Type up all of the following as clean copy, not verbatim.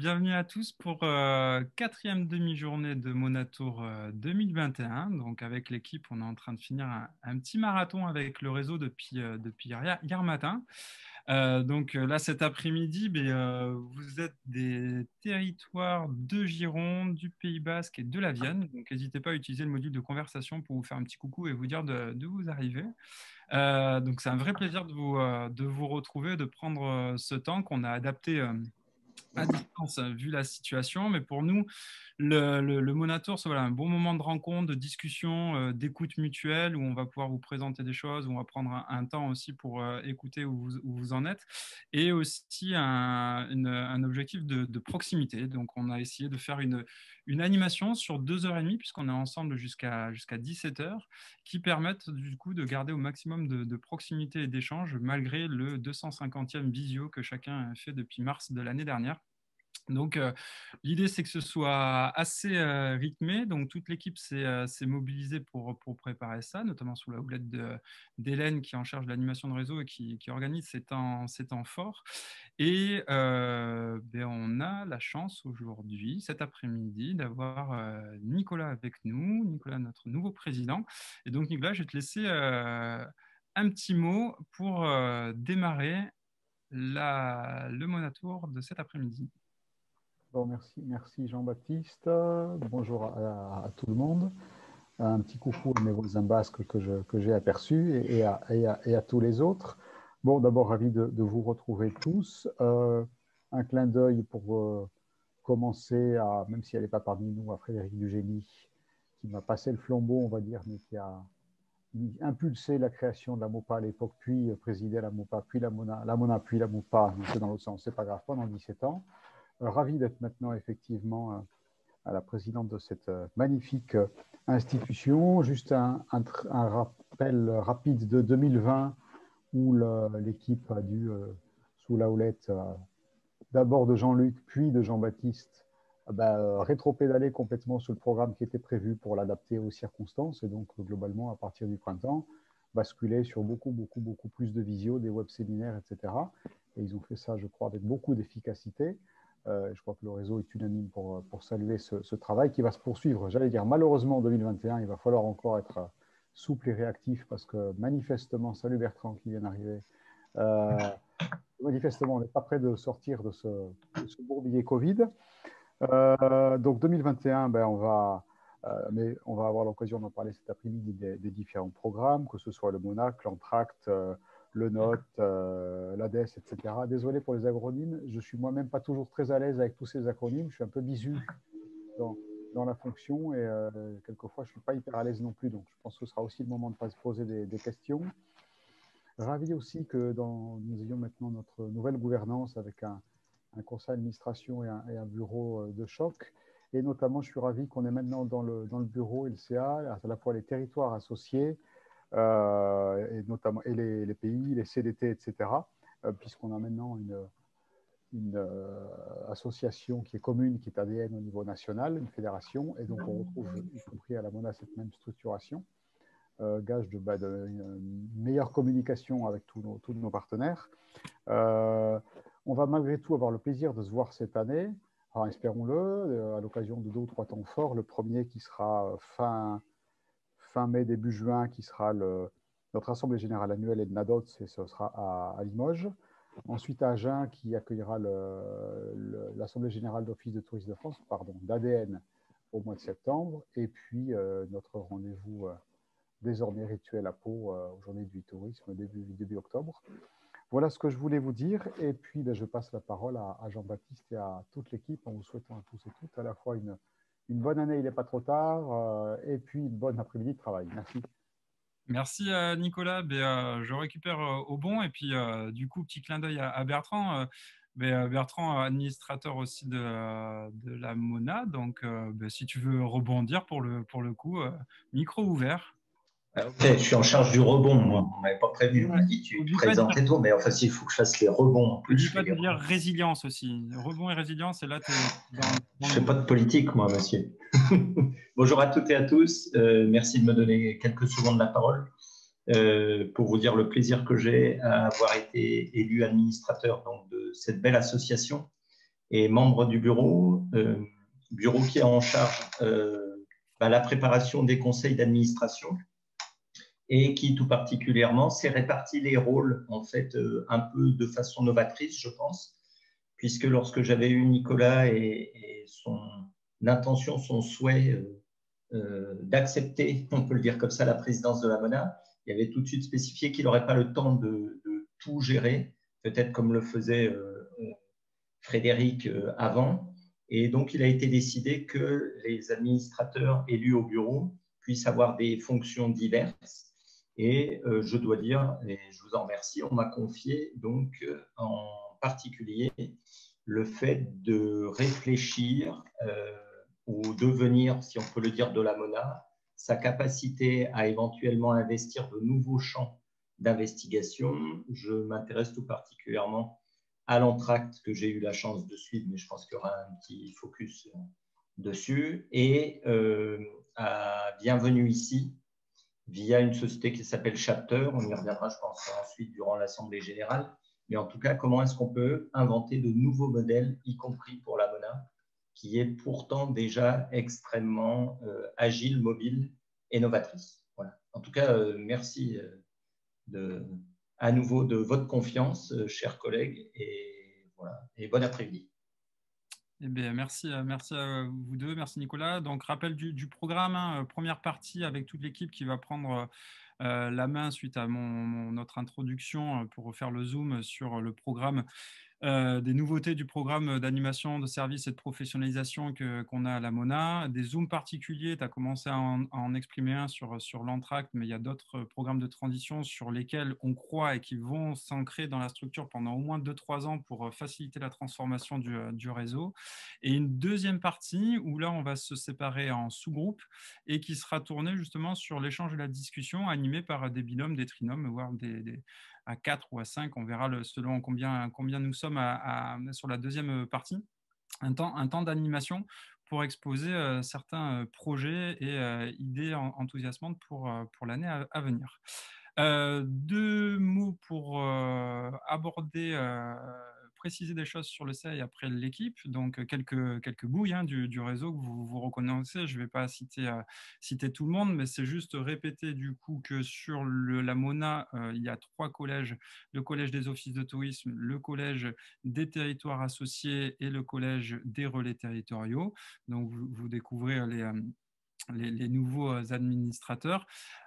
Bienvenue à tous pour quatrième demi-journée de Monatour 2021. Donc avec l'équipe, on est en train de finir un petit marathon avec le réseau depuis hier matin. Là, cet après-midi, vous êtes des territoires de Gironde, du Pays Basque et de la Vienne. Donc n'hésitez pas à utiliser le module de conversation pour vous faire un petit coucou et vous dire de vous arriver. Donc c'est un vrai plaisir de vous retrouver, de prendre ce temps qu'on a adapté à distance vu la situation. Mais pour nous, le Monatour, c'est voilà, un bon moment de rencontre, de discussion, d'écoute mutuelle où on va pouvoir vous présenter des choses, où on va prendre un temps aussi pour écouter où vous en êtes et aussi un objectif de proximité. Donc, on a essayé de faire une animation sur 2h30 puisqu'on est ensemble jusqu'à 17h qui permettent du coup de garder au maximum de proximité et d'échange malgré le 250e visio que chacun a fait depuis mars de l'année dernière. Donc, l'idée, c'est que ce soit assez rythmé. Donc, toute l'équipe s'est mobilisée pour préparer ça, notamment sous la houlette d'Hélène, qui est en charge de l'animation de réseau et qui organise ces temps forts. Et on a la chance aujourd'hui, cet après-midi, d'avoir Nicolas avec nous, Nicolas, notre nouveau président. Et donc, Nicolas, je vais te laisser un petit mot pour démarrer le Monatour de cet après-midi. Bon, merci Jean-Baptiste. Bonjour à tout le monde. Un petit coucou à mes voisins basques que j'ai aperçus et à tous les autres. Bon, d'abord, ravi de vous retrouver tous. Un clin d'œil pour commencer, même si elle n'est pas parmi nous, à Frédéric Dugénie, qui m'a passé le flambeau, on va dire, mais qui a impulsé la création de la MOPA à l'époque, puis présidé la MOPA, puis la MONA, puis la MOPA. C'est dans l'autre sens, c'est pas grave, pendant 17 ans. Ravi d'être maintenant effectivement à la présidente de cette magnifique institution. Juste un rappel rapide de 2020 où l'équipe a dû, sous la houlette d'abord de Jean-Luc, puis de Jean-Baptiste, rétro-pédaler complètement sur le programme qui était prévu pour l'adapter aux circonstances. Et donc, globalement, à partir du printemps, basculer sur beaucoup plus de visio, des web-séminaires, etc. Et ils ont fait ça, je crois, avec beaucoup d'efficacité. Je crois que le réseau est unanime pour saluer ce travail qui va se poursuivre. J'allais dire, malheureusement, en 2021, il va falloir encore être souple et réactif parce que manifestement, salut Bertrand qui vient d'arriver, manifestement, on n'est pas prêt de sortir de ce bourbier Covid. Donc 2021, mais on va avoir l'occasion d'en parler cet après-midi des différents programmes, que ce soit le MONAC, l'Entracte, le NOT, l'ADES, etc. Désolé pour les acronymes, je suis moi-même pas toujours très à l'aise avec tous ces acronymes, je suis un peu bisu dans la fonction et quelquefois je ne suis pas hyper à l'aise non plus, donc je pense que ce sera aussi le moment de se poser des questions. Ravi aussi que nous ayons maintenant notre nouvelle gouvernance avec un conseil d'administration et un bureau de choc. Et notamment, je suis ravi qu'on ait maintenant dans le bureau et le CA à la fois les territoires associés et notamment les pays, les CDT, etc. Puisqu'on a maintenant une association qui est commune, qui est ADN au niveau national, une fédération, et donc on retrouve, y compris à la MONA, cette même structuration. Gage de meilleure communication avec tous nos partenaires. On va malgré tout avoir le plaisir de se voir cette année, enfin, espérons-le, à l'occasion de 2 ou 3 temps forts. Le premier qui sera fin mai, début juin, qui sera notre Assemblée Générale annuelle et de NADOT, et ce sera à Limoges. Ensuite, à Agen, qui accueillera l'Assemblée Générale d'Office de Tourisme de France, d'ADN, au mois de septembre. Et puis, notre rendez-vous désormais rituel à Pau, aux Journées du Tourisme, début octobre. Voilà ce que je voulais vous dire. Et puis, je passe la parole à Jean-Baptiste et à toute l'équipe en vous souhaitant à tous et toutes à la fois une bonne année, il n'est pas trop tard, et puis une bonne après-midi de travail. Merci. Merci Nicolas. Je récupère au bon et puis du coup petit clin d'œil à Bertrand. Bertrand, administrateur aussi de la Mona. Donc si tu veux rebondir pour le coup, micro ouvert. Ok, je suis en charge du rebond, moi. On ne m'avait pas prévenu. On m'a dit tu te présentais toi, mais enfin, s'il faut que je fasse les rebonds en plus. N'oublie pas de dire résilience aussi. Rebond et résilience, et là, tu es Je ne fais pas de politique, moi, monsieur. Bonjour à toutes et à tous. Merci de me donner quelques secondes la parole pour vous dire le plaisir que j'ai à avoir été élu administrateur donc, de cette belle association et membre du bureau, bureau qui est en charge la préparation des conseils d'administration et qui tout particulièrement s'est réparti les rôles en fait un peu de façon novatrice, je pense, puisque lorsque j'avais eu Nicolas et son intention, son souhait d'accepter, on peut le dire comme ça, la présidence de la MONA, il avait tout de suite spécifié qu'il n'aurait pas le temps de tout gérer, peut-être comme le faisait Frédéric avant. Et donc, il a été décidé que les administrateurs élus au bureau puissent avoir des fonctions diverses. Et je dois dire, et je vous en remercie, on m'a confié donc en particulier le fait de réfléchir au devenir, si on peut le dire, de la MONA, sa capacité à éventuellement investir de nouveaux champs d'investigation. Je m'intéresse tout particulièrement à l'entracte que j'ai eu la chance de suivre, mais je pense qu'il y aura un petit focus dessus, et à Bienvenue ici, via une société qui s'appelle Chapter. On y reviendra, je pense, ensuite durant l'Assemblée générale. Mais en tout cas, comment est-ce qu'on peut inventer de nouveaux modèles, y compris pour la MONA, qui est pourtant déjà extrêmement agile, mobile et novatrice. Voilà. En tout cas, merci à nouveau de votre confiance, chers collègues, et, voilà, et bon après-midi. Eh bien, merci à vous deux, merci Nicolas. Donc, rappel du programme, hein, première partie avec toute l'équipe qui va prendre la main suite à notre introduction pour refaire le zoom sur le programme. Des nouveautés du programme d'animation, de services et de professionnalisation qu'on a à la MONA, des zooms particuliers, tu as commencé à en exprimer un sur l'entracte, mais il y a d'autres programmes de transition sur lesquels on croit et qui vont s'ancrer dans la structure pendant au moins 2-3 ans pour faciliter la transformation du réseau. Et une deuxième partie où là, on va se séparer en sous-groupes et qui sera tournée justement sur l'échange et la discussion animée par des binômes, des trinômes, voire à 4 ou à 5, on verra selon combien nous sommes sur la deuxième partie, un temps d'animation pour exposer certains projets et idées enthousiasmantes pour l'année à venir. 2 mots pour aborder, préciser des choses sur le CA et après l'équipe. Donc, quelques bouilles du réseau que vous reconnaissez. Je ne vais pas citer tout le monde, mais c'est juste répéter du coup que sur la MONA, il y a 3 collèges, le collège des offices de tourisme, le collège des territoires associés et le collège des relais territoriaux. Donc, vous découvrez les nouveaux administrateurs.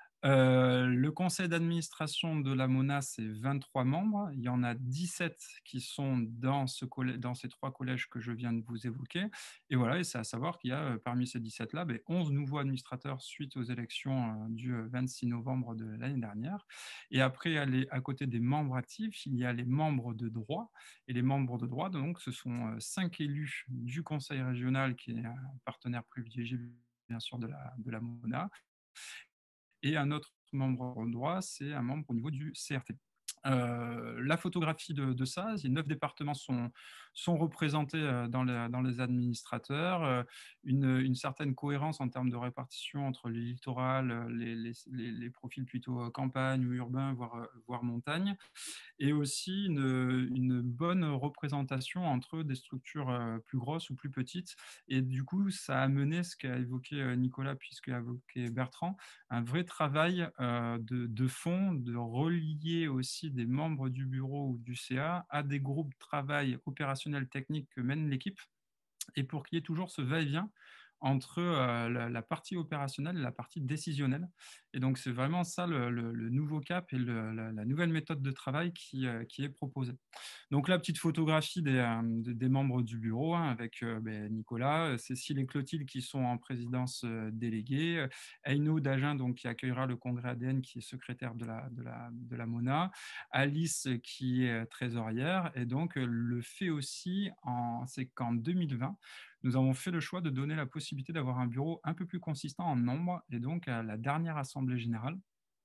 Le conseil d'administration de la MONA, c'est 23 membres. Il y en a 17 qui sont dans ces 3 collèges que je viens de vous évoquer. Et voilà, et c'est à savoir qu'il y a parmi ces 17-là 11 nouveaux administrateurs suite aux élections du 26 novembre de l'année dernière. Et après, à côté des membres actifs, il y a les membres de droit. Et les membres de droit, donc, ce sont 5 élus du conseil régional, qui est un partenaire privilégié, bien sûr, de la MONA. Et un autre membre en droit, c'est un membre au niveau du CRT. La photographie de ça, 9 départements sont représentés dans les administrateurs, une certaine cohérence en termes de répartition entre les littorales, les profils plutôt campagne ou urbain, voire montagne, et aussi une bonne représentation entre des structures plus grosses ou plus petites. Et du coup, ça a mené ce qu'a évoqué Nicolas, puisqu'a évoqué Bertrand, un vrai travail de fond, de relier aussi des membres du bureau ou du CA à des groupes de travail opérationnels techniques que mène l'équipe, et pour qu'il y ait toujours ce va-et-vient entre la partie opérationnelle et la partie décisionnelle. Et donc, c'est vraiment ça le nouveau cap et la nouvelle méthode de travail qui est proposée. Donc, la petite photographie des membres du bureau, hein, avec Nicolas, Cécile et Clotilde qui sont en présidence déléguée, Aino d'Agen, donc, qui accueillera le congrès ADN, qui est secrétaire de la MONA, Alice qui est trésorière. Et donc, le fait aussi, c'est qu'en 2020, nous avons fait le choix de donner la possibilité d'avoir un bureau un peu plus consistant en nombre. Et donc, à la dernière Assemblée générale,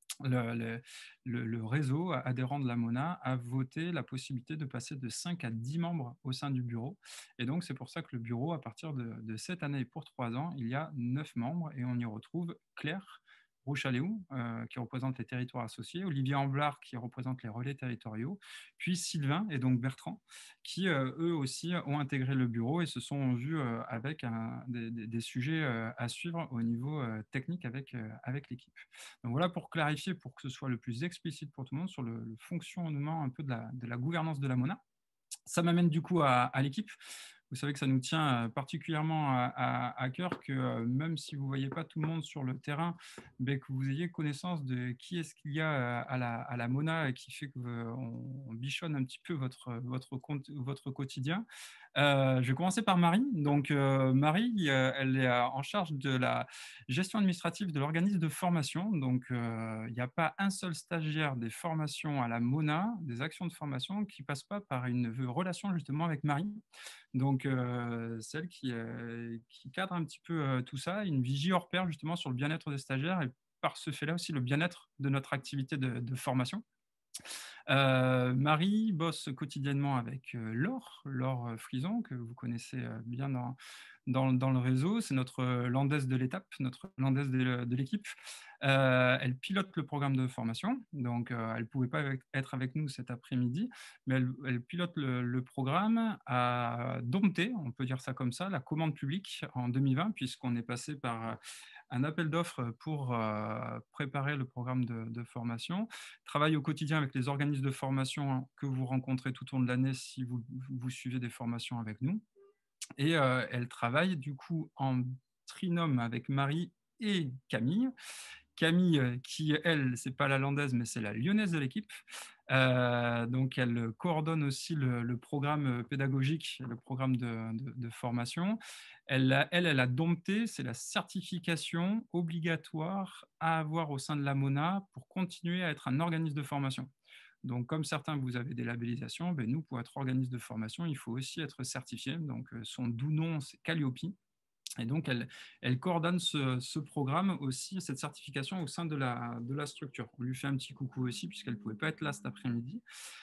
le réseau adhérent de la MONA a voté la possibilité de passer de 5 à 10 membres au sein du bureau. Et donc, c'est pour ça que le bureau, à partir de cette année, pour 3 ans, il y a 9 membres et on y retrouve Claire, Rouchaléou, qui représente les territoires associés, Olivier Amblard, qui représente les relais territoriaux, puis Sylvain et donc Bertrand, qui eux aussi ont intégré le bureau et se sont vus avec des sujets à suivre au niveau technique avec l'équipe. Donc voilà pour clarifier, pour que ce soit le plus explicite pour tout le monde sur le fonctionnement un peu de la gouvernance de la MONA. Ça m'amène du coup à l'équipe. Vous savez que ça nous tient particulièrement à cœur que même si vous ne voyez pas tout le monde sur le terrain, que vous ayez connaissance de qui est-ce qu'il y a à la MONA et qui fait qu'on bichonne un petit peu votre quotidien. Je vais commencer par Marie. Donc, Marie, elle est en charge de la gestion administrative de l'organisme de formation. Donc, il n'y a pas un seul stagiaire des formations à la MONA, des actions de formation, qui ne passe pas par une relation justement avec Marie. Donc, celle qui cadre un petit peu tout ça, une vigie hors pair justement sur le bien-être des stagiaires et par ce fait-là aussi le bien-être de notre activité de formation. Marie bosse quotidiennement avec Laure Frison, que vous connaissez bien dans le réseau. C'est notre landaise de l'étape, notre landaise de l'équipe. Elle pilote le programme de formation, donc elle ne pouvait pas être avec nous cet après-midi, mais elle pilote le programme à dompter, on peut dire ça comme ça, la commande publique en 2020, puisqu'on est passé par un appel d'offres pour préparer le programme de formation. Travaille au quotidien avec les organismes de formation que vous rencontrez tout au long de l'année si vous suivez des formations avec nous. Et elle travaille du coup en trinôme avec Marie et Camille. Camille, qui, elle, c'est pas la landaise, mais c'est la lyonnaise de l'équipe. Donc, elle coordonne aussi le programme pédagogique, le programme de formation. Elle a dompté, c'est la certification obligatoire à avoir au sein de la MONA pour continuer à être un organisme de formation. Donc, comme certains, vous avez des labellisations, ben nous, pour être organisme de formation, il faut aussi être certifié. Donc, son doux nom, c'est Calliope. Et donc, elle coordonne ce programme aussi, cette certification au sein de la structure. On lui fait un petit coucou aussi, puisqu'elle ne pouvait pas être là cet après-midi.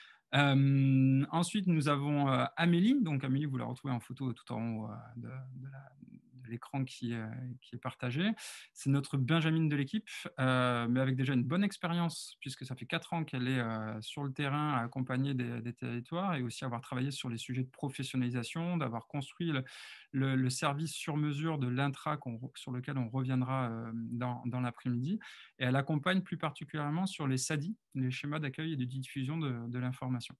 Ensuite, nous avons Amélie. Donc, Amélie, vous la retrouvez en photo tout en haut de l'écran qui est partagé. C'est notre Benjamine de l'équipe, mais avec déjà une bonne expérience, puisque ça fait 4 ans qu'elle est sur le terrain à accompagner des territoires et aussi avoir travaillé sur les sujets de professionnalisation, d'avoir construit le service sur mesure de l'intra sur lequel on reviendra dans l'après-midi. Et elle accompagne plus particulièrement sur les SADI, les schémas d'accueil et de diffusion de l'information.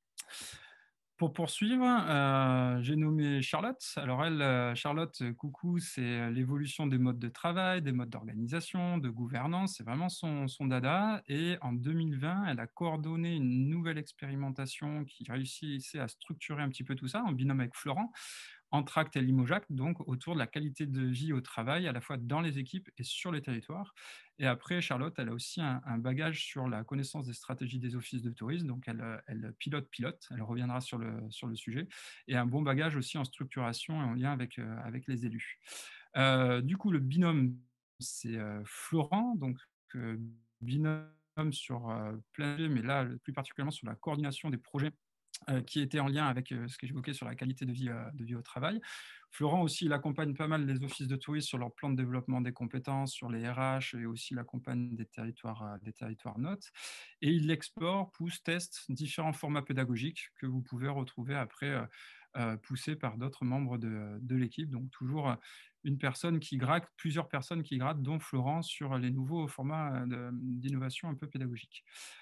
Pour poursuivre, j'ai nommé Charlotte. Alors elle, Charlotte, coucou, c'est l'évolution des modes de travail, des modes d'organisation, de gouvernance, c'est vraiment son dada. Et en 2020, elle a coordonné une nouvelle expérimentation qui réussissait à structurer un petit peu tout ça en binôme avec Florent, Entracte et Limojac, donc autour de la qualité de vie au travail, à la fois dans les équipes et sur les territoires. Et après, Charlotte, elle a aussi un bagage sur la connaissance des stratégies des offices de tourisme, donc elle pilote, elle reviendra sur le sujet, et un bon bagage aussi en structuration et en lien avec les élus. Du coup, le binôme, c'est Florent, donc binôme sur plein de, mais là, plus particulièrement sur la coordination des projets qui était en lien avec ce que j'évoquais sur la qualité de vie au travail. Florent aussi, il accompagne pas mal les offices de tourisme sur leur plan de développement des compétences, sur les RH et aussi il accompagne des territoires notes. Et il explore, pousse, teste différents formats pédagogiques que vous pouvez retrouver après poussés par d'autres membres de l'équipe. Donc toujours une personne qui gratte, plusieurs personnes qui grattent, dont Florent, sur les nouveaux formats d'innovation un peu pédagogique.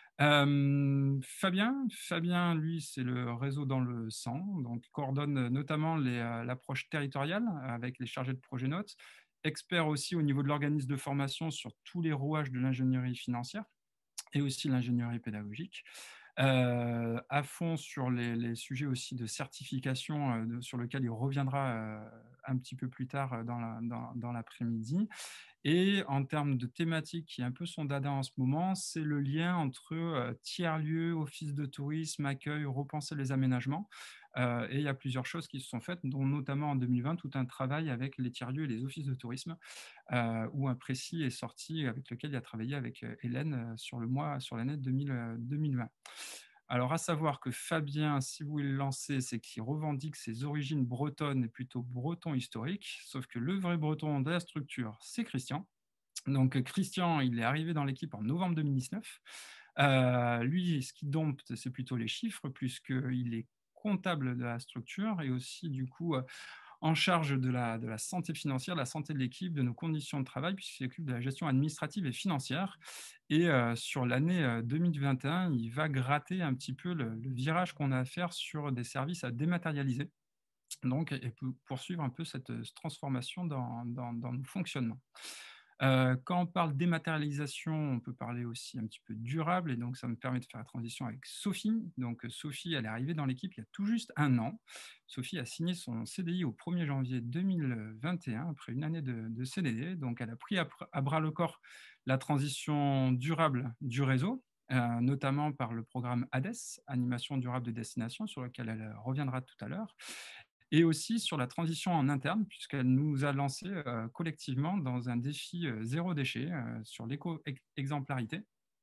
Fabien, lui, c'est le réseau dans le sang, donc coordonne notamment l'approche territoriale avec les chargés de projet notes, expert aussi au niveau de l'organisme de formation sur tous les rouages de l'ingénierie financière et aussi l'ingénierie pédagogique. À fond sur les sujets aussi de certification sur lesquels il reviendra un petit peu plus tard dans l'après-midi. Et en termes de thématique qui est un peu son dada en ce moment, c'est le lien entre tiers-lieux, office de tourisme, accueil, repenser les aménagements. Et il y a plusieurs choses qui se sont faites, dont notamment en 2020, tout un travail avec les tiers-lieux et les offices de tourisme, où un précis est sorti avec lequel il a travaillé avec Hélène sur l'année 2020. Alors, à savoir que Fabien, si vous le lancez, c'est qu'il revendique ses origines bretonnes et plutôt breton historique, sauf que le vrai breton de la structure, c'est Christian. Donc, Christian, il est arrivé dans l'équipe en novembre 2019. Lui, ce qui dompte, c'est plutôt les chiffres, puisqu'il est comptable de la structure et aussi, du coup, en charge de la santé financière, de la santé de l'équipe, de nos conditions de travail, puisqu'il s'occupe de la gestion administrative et financière. Et sur l'année 2021, il va gratter un petit peu le virage qu'on a à faire sur des services à dématérialiser. Donc, et poursuivre un peu cette transformation dans nos fonctionnements. Quand on parle dématérialisation, on peut parler aussi un petit peu durable, et donc ça me permet de faire la transition avec Sophie. Donc Sophie, elle est arrivée dans l'équipe il y a tout juste 1 an. Sophie a signé son CDI au 1er janvier 2021, après une année de CDD. Donc elle a pris à bras le corps la transition durable du réseau, notamment par le programme ADES, Animation durable de destination, sur lequel elle reviendra tout à l'heure, et aussi sur la transition en interne, puisqu'elle nous a lancé collectivement dans un défi zéro déchet sur l'éco-exemplarité.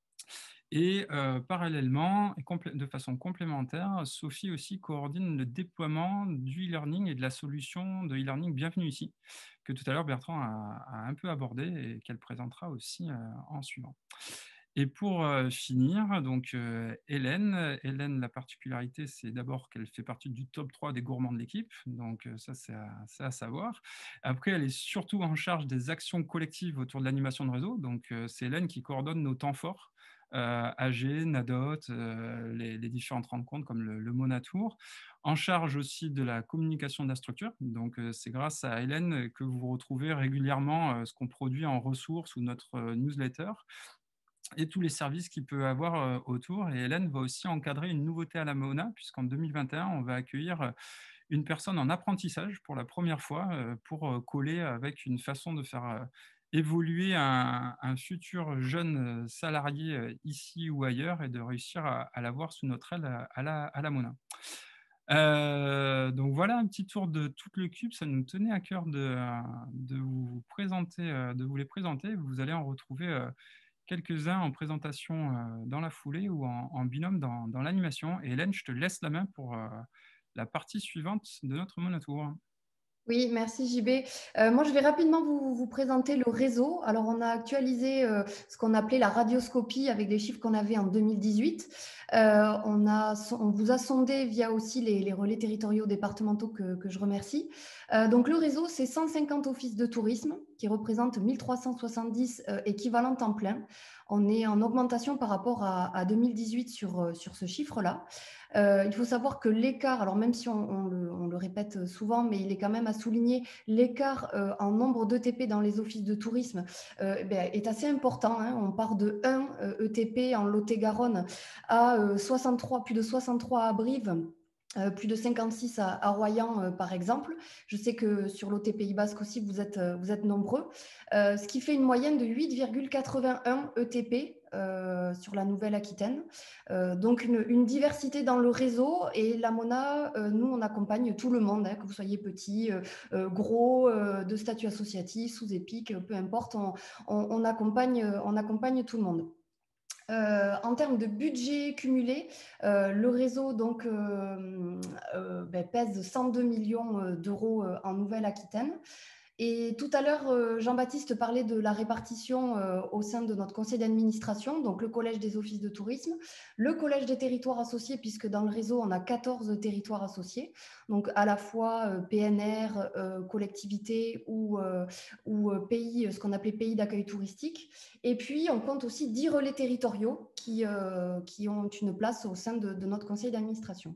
Et parallèlement, et de façon complémentaire, Sophie aussi coordonne le déploiement du e-learning et de la solution de e-learning Bienvenue ici, que tout à l'heure Bertrand a un peu abordé et qu'elle présentera aussi en suivant. Et pour finir, donc Hélène, la particularité, c'est d'abord qu'elle fait partie du top 3 des gourmands de l'équipe, donc ça, c'est à savoir. Après, elle est surtout en charge des actions collectives autour de l'animation de réseau, donc c'est Hélène qui coordonne nos temps forts, AG, NADOT, les différentes rencontres comme le Monatour, en charge aussi de la communication de la structure. Donc, c'est grâce à Hélène que vous retrouvez régulièrement ce qu'on produit en ressources ou notre newsletter, et tous les services qu'il peut avoir autour. Et Hélène va aussi encadrer une nouveauté à la Mona, puisqu'en 2021, on va accueillir une personne en apprentissage pour la première fois pour coller avec une façon de faire évoluer un futur jeune salarié ici ou ailleurs et de réussir à l'avoir sous notre aile à la Mona. Donc voilà un petit tour de toute l'équipe. Ça nous tenait à cœur de vous présenter, de vous les présenter. Vous allez en retrouver quelques-uns en présentation dans la foulée ou en binôme dans l'animation. Et Hélène, je te laisse la main pour la partie suivante de notre Monatour. Oui, merci JB. Moi, je vais rapidement vous présenter le réseau. Alors, on a actualisé ce qu'on appelait la radioscopie avec les chiffres qu'on avait en 2018. On vous a sondé via aussi les relais territoriaux départementaux que je remercie. Donc, le réseau, c'est 150 offices de tourisme qui représentent 1370 équivalents temps plein. On est en augmentation par rapport à 2018 sur ce chiffre-là. Il faut savoir que l'écart, alors même si on le répète souvent, mais il est quand même à souligner, l'écart en nombre d'ETP dans les offices de tourisme est assez important. Hein. On part de 1 ETP en Lot-et-Garonne à 63, plus de 63 à Brive. Plus de 56 à Royan, par exemple. Je sais que sur l'OT Pays Basque aussi, vous êtes nombreux. Ce qui fait une moyenne de 8,81 ETP sur la Nouvelle-Aquitaine. Donc, une diversité dans le réseau. Et la Mona, nous, on accompagne tout le monde, hein, que vous soyez petit, gros, de statut associatif, sous EPIC, peu importe, on accompagne tout le monde. En termes de budget cumulé, le réseau donc, pèse 102 millions d'euros en Nouvelle-Aquitaine. Et tout à l'heure, Jean-Baptiste parlait de la répartition au sein de notre conseil d'administration, donc le collège des offices de tourisme, le collège des territoires associés, puisque dans le réseau, on a 14 territoires associés, donc à la fois PNR, collectivité ou pays, ce qu'on appelait pays d'accueil touristique. Et puis, on compte aussi 10 relais territoriaux qui ont une place au sein de notre conseil d'administration.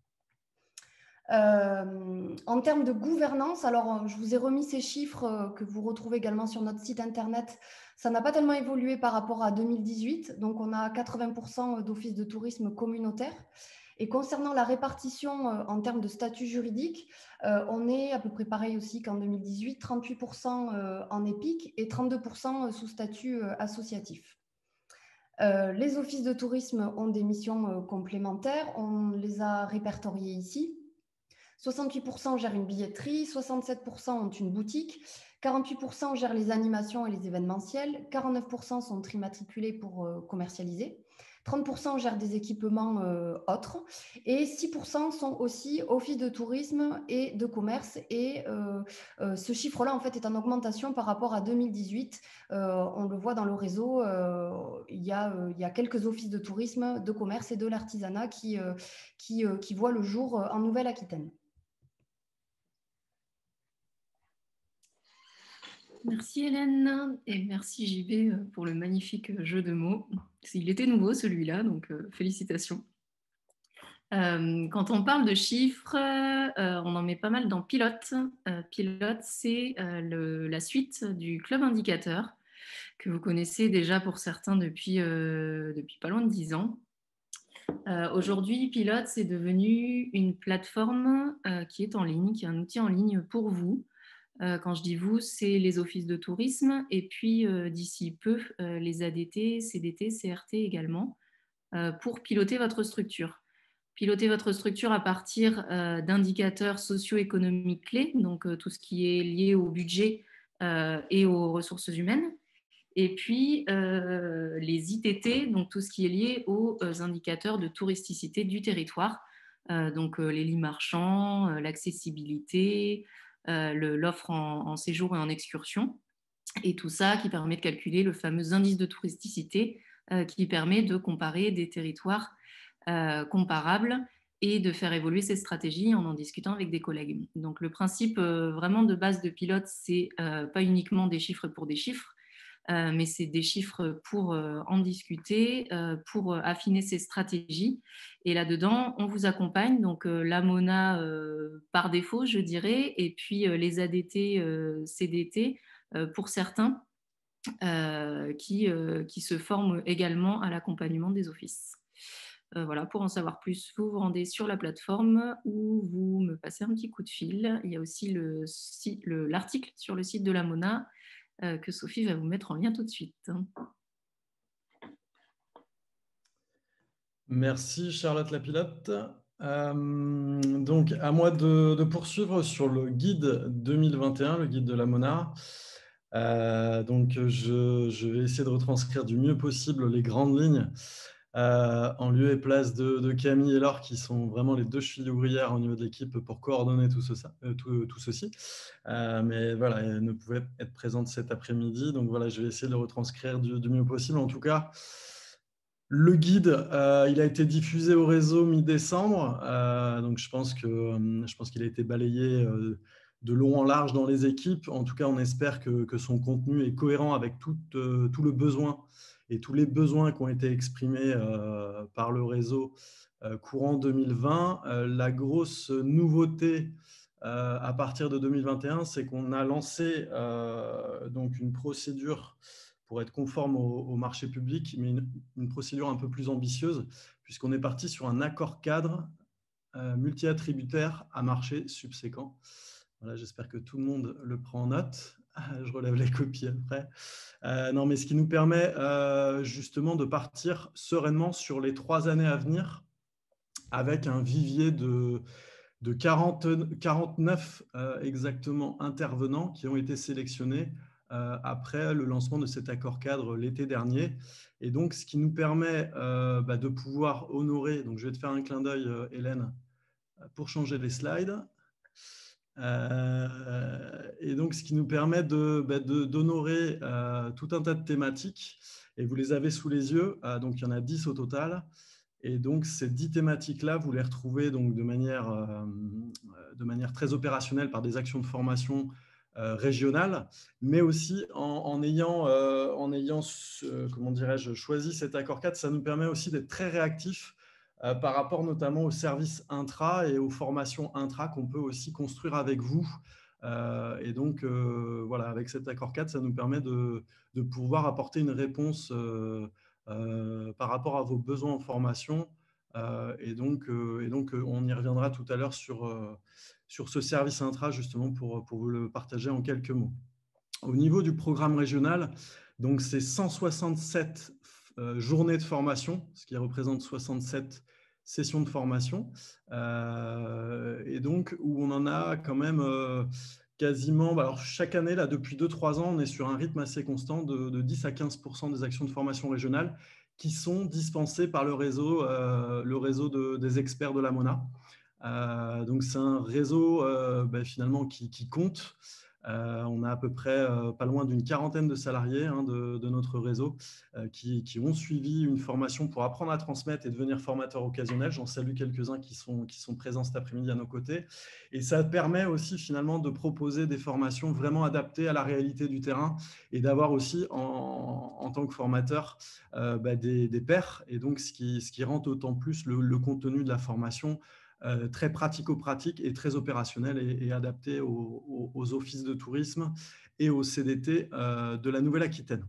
En termes de gouvernance, alors je vous ai remis ces chiffres que vous retrouvez également sur notre site internet. Ça n'a pas tellement évolué par rapport à 2018. Donc, on a 80% d'offices de tourisme communautaires. Et concernant la répartition en termes de statut juridique, on est à peu près pareil aussi qu'en 2018, 38% en EPIC et 32% sous statut associatif. Les offices de tourisme ont des missions complémentaires. On les a répertoriées ici. 68% gèrent une billetterie, 67% ont une boutique, 48% gèrent les animations et les événementiels, 49% sont trimatriculés pour commercialiser, 30% gèrent des équipements autres et 6% sont aussi office de tourisme et de commerce. Et ce chiffre-là, en fait, est en augmentation par rapport à 2018. On le voit dans le réseau, il y a quelques offices de tourisme, de commerce et de l'artisanat qui voient le jour en Nouvelle-Aquitaine. Merci Hélène et merci JB pour le magnifique jeu de mots. Il était nouveau celui-là, donc félicitations. Quand on parle de chiffres, on en met pas mal dans Pilote. Pilote, c'est la suite du Club Indicateur que vous connaissez déjà pour certains depuis pas loin de 10 ans. Aujourd'hui, Pilote, c'est devenu une plateforme qui est en ligne, qui est un outil en ligne pour vous. Quand je dis vous, c'est les offices de tourisme et puis d'ici peu, les ADT, CDT, CRT également, pour piloter votre structure. Piloter votre structure à partir d'indicateurs socio-économiques clés, donc tout ce qui est lié au budget et aux ressources humaines. Et puis les ITT, donc tout ce qui est lié aux indicateurs de touristicité du territoire, donc les lits marchands, l'accessibilité, l'offre en séjour et en excursion, et tout ça qui permet de calculer le fameux indice de touristicité qui permet de comparer des territoires comparables et de faire évoluer ces stratégies en discutant avec des collègues. Donc le principe vraiment de base de Pilote, c'est pas uniquement des chiffres pour des chiffres, mais c'est des chiffres pour en discuter, pour affiner ces stratégies. Et là-dedans, on vous accompagne, donc la Mona par défaut, je dirais, et puis les ADT, CDT, pour certains, qui se forment également à l'accompagnement des offices. Voilà, pour en savoir plus, vous vous rendez sur la plateforme ou vous me passez un petit coup de fil. Il y a aussi l'article sur le site de la Mona que Sophie va vous mettre en lien tout de suite. Merci Charlotte Lapilote. Donc à moi de poursuivre sur le guide 2021, le guide de la Mona. Donc je vais essayer de retranscrire du mieux possible les grandes lignes en lieu et place de Camille et Laure, qui sont vraiment les deux chevilles ouvrières au niveau de l'équipe pour coordonner tout ceci. Mais voilà, elles ne pouvaient être présentes cet après-midi. Donc voilà, je vais essayer de le retranscrire du mieux possible. En tout cas, le guide, il a été diffusé au réseau mi-décembre. Donc je pense qu'il a été balayé de long en large dans les équipes. En tout cas, on espère que son contenu est cohérent avec tout le besoin et tous les besoins qui ont été exprimés par le réseau courant 2020. La grosse nouveauté à partir de 2021, c'est qu'on a lancé donc une procédure pour être conforme au marché public, mais une procédure un peu plus ambitieuse, puisqu'on est parti sur un accord cadre multi-attributaire à marché subséquent. Voilà, j'espère que tout le monde le prend en note. Je relève les copies après. Non, mais ce qui nous permet justement de partir sereinement sur les 3 années à venir avec un vivier de 49 exactement intervenants qui ont été sélectionnés après le lancement de cet accord cadre l'été dernier. Et donc, ce qui nous permet de pouvoir honorer, donc je vais te faire un clin d'œil, Hélène, pour changer les slides. Et donc, ce qui nous permet d'honorer tout un tas de thématiques, et vous les avez sous les yeux, donc il y en a 10 au total. Et donc, ces 10 thématiques-là, vous les retrouvez donc de manière très opérationnelle par des actions de formation régionales, mais aussi en ayant comment dirais-je, choisi cet accord cadre, ça nous permet aussi d'être très réactifs par rapport notamment aux services intra et aux formations intra qu'on peut aussi construire avec vous. Et donc, voilà, avec cet accord cadre, ça nous permet de pouvoir apporter une réponse par rapport à vos besoins en formation. Et donc, on y reviendra tout à l'heure sur ce service intra, justement, pour vous le partager en quelques mots. Au niveau du programme régional, donc c'est 167 journées de formation, ce qui représente 67 sessions de formation. Et donc, où on en a quand même quasiment, alors chaque année, là, depuis 2-3 ans, on est sur un rythme assez constant de 10 à 15% des actions de formation régionales qui sont dispensés par le réseau des experts de la Mona. Donc, c'est un réseau finalement qui compte. On a à peu près pas loin d'une quarantaine de salariés de notre réseau qui ont suivi une formation pour apprendre à transmettre et devenir formateurs occasionnels. J'en salue quelques-uns qui sont présents cet après-midi à nos côtés. Et ça permet aussi finalement de proposer des formations vraiment adaptées à la réalité du terrain et d'avoir aussi en tant que formateur des pairs. Et donc, ce qui rend d'autant plus le contenu de la formation très pratico-pratique et très opérationnel et adapté aux offices de tourisme et aux CDT de la Nouvelle-Aquitaine.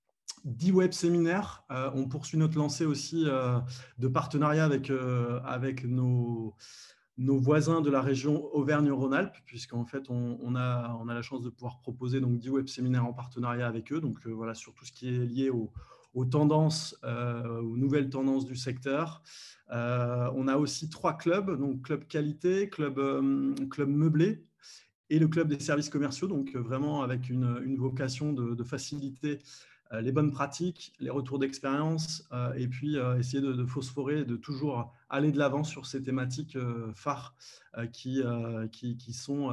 10 web séminaires, on poursuit notre lancée aussi de partenariat avec nos voisins de la région Auvergne-Rhône-Alpes, puisqu'en fait, on a la chance de pouvoir proposer donc 10 web séminaires en partenariat avec eux, donc voilà, sur tout ce qui est lié aux tendances, aux nouvelles tendances du secteur. On a aussi 3 clubs, donc club qualité, club meublé et le club des services commerciaux, donc vraiment avec une vocation de faciliter les bonnes pratiques, les retours d'expérience et puis essayer de phosphorer et de toujours aller de l'avant sur ces thématiques phares qui sont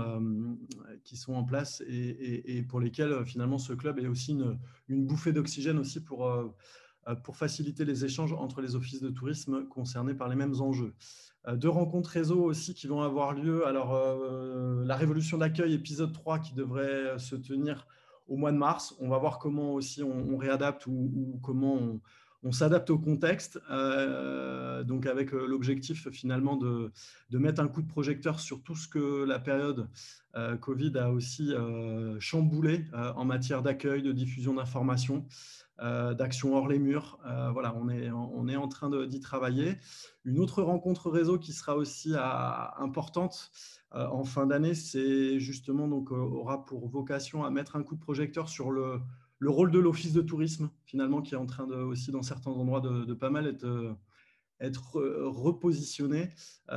en place et pour lesquelles finalement ce club est aussi une bouffée d'oxygène aussi pour faciliter les échanges entre les offices de tourisme concernés par les mêmes enjeux. 2 rencontres réseau aussi qui vont avoir lieu. Alors, la révolution d'accueil, épisode 3, qui devrait se tenir au mois de mars. On va voir comment aussi on réadapte ou comment on s'adapte au contexte. Donc, avec l'objectif finalement de mettre un coup de projecteur sur tout ce que la période Covid a aussi chamboulé en matière d'accueil, de diffusion d'informations. D'action hors les murs. Voilà, on est en train d'y travailler. Une autre rencontre réseau qui sera aussi importante en fin d'année, c'est justement donc aura pour vocation à mettre un coup de projecteur sur le rôle de l'office de tourisme, finalement, qui est en train aussi, dans certains endroits, de pas mal être repositionné,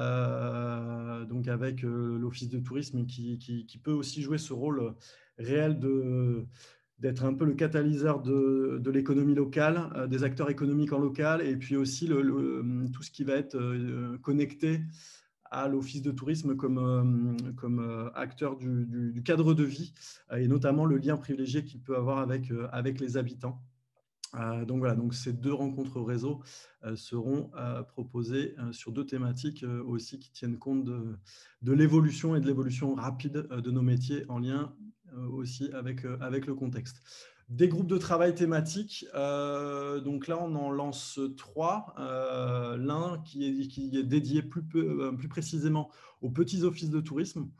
donc avec l'office de tourisme qui peut aussi jouer ce rôle réel d'être un peu le catalyseur de l'économie locale, des acteurs économiques en local, et puis aussi tout ce qui va être connecté à l'office de tourisme comme acteur du cadre de vie, et notamment le lien privilégié qu'il peut avoir avec les habitants. Donc voilà, donc ces 2 rencontres réseau seront proposées sur 2 thématiques aussi qui tiennent compte de l'évolution et de l'évolution rapide de nos métiers en lien aussi avec le contexte. Des groupes de travail thématiques, donc là on en lance 3. L'un qui est dédié plus précisément aux petits offices de tourisme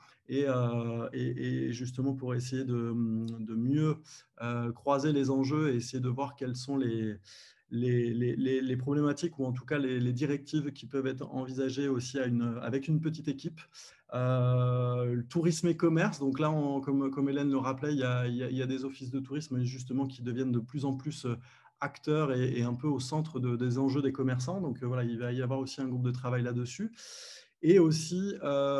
et justement pour essayer de mieux croiser les enjeux et essayer de voir quelles sont les problématiques ou en tout cas les directives qui peuvent être envisagées aussi avec une petite équipe. Le tourisme et commerce, donc là, comme Hélène le rappelait, il y a des offices de tourisme justement qui deviennent de plus en plus acteurs et un peu au centre des enjeux des commerçants. Donc voilà, il va y avoir aussi un groupe de travail là-dessus. Et aussi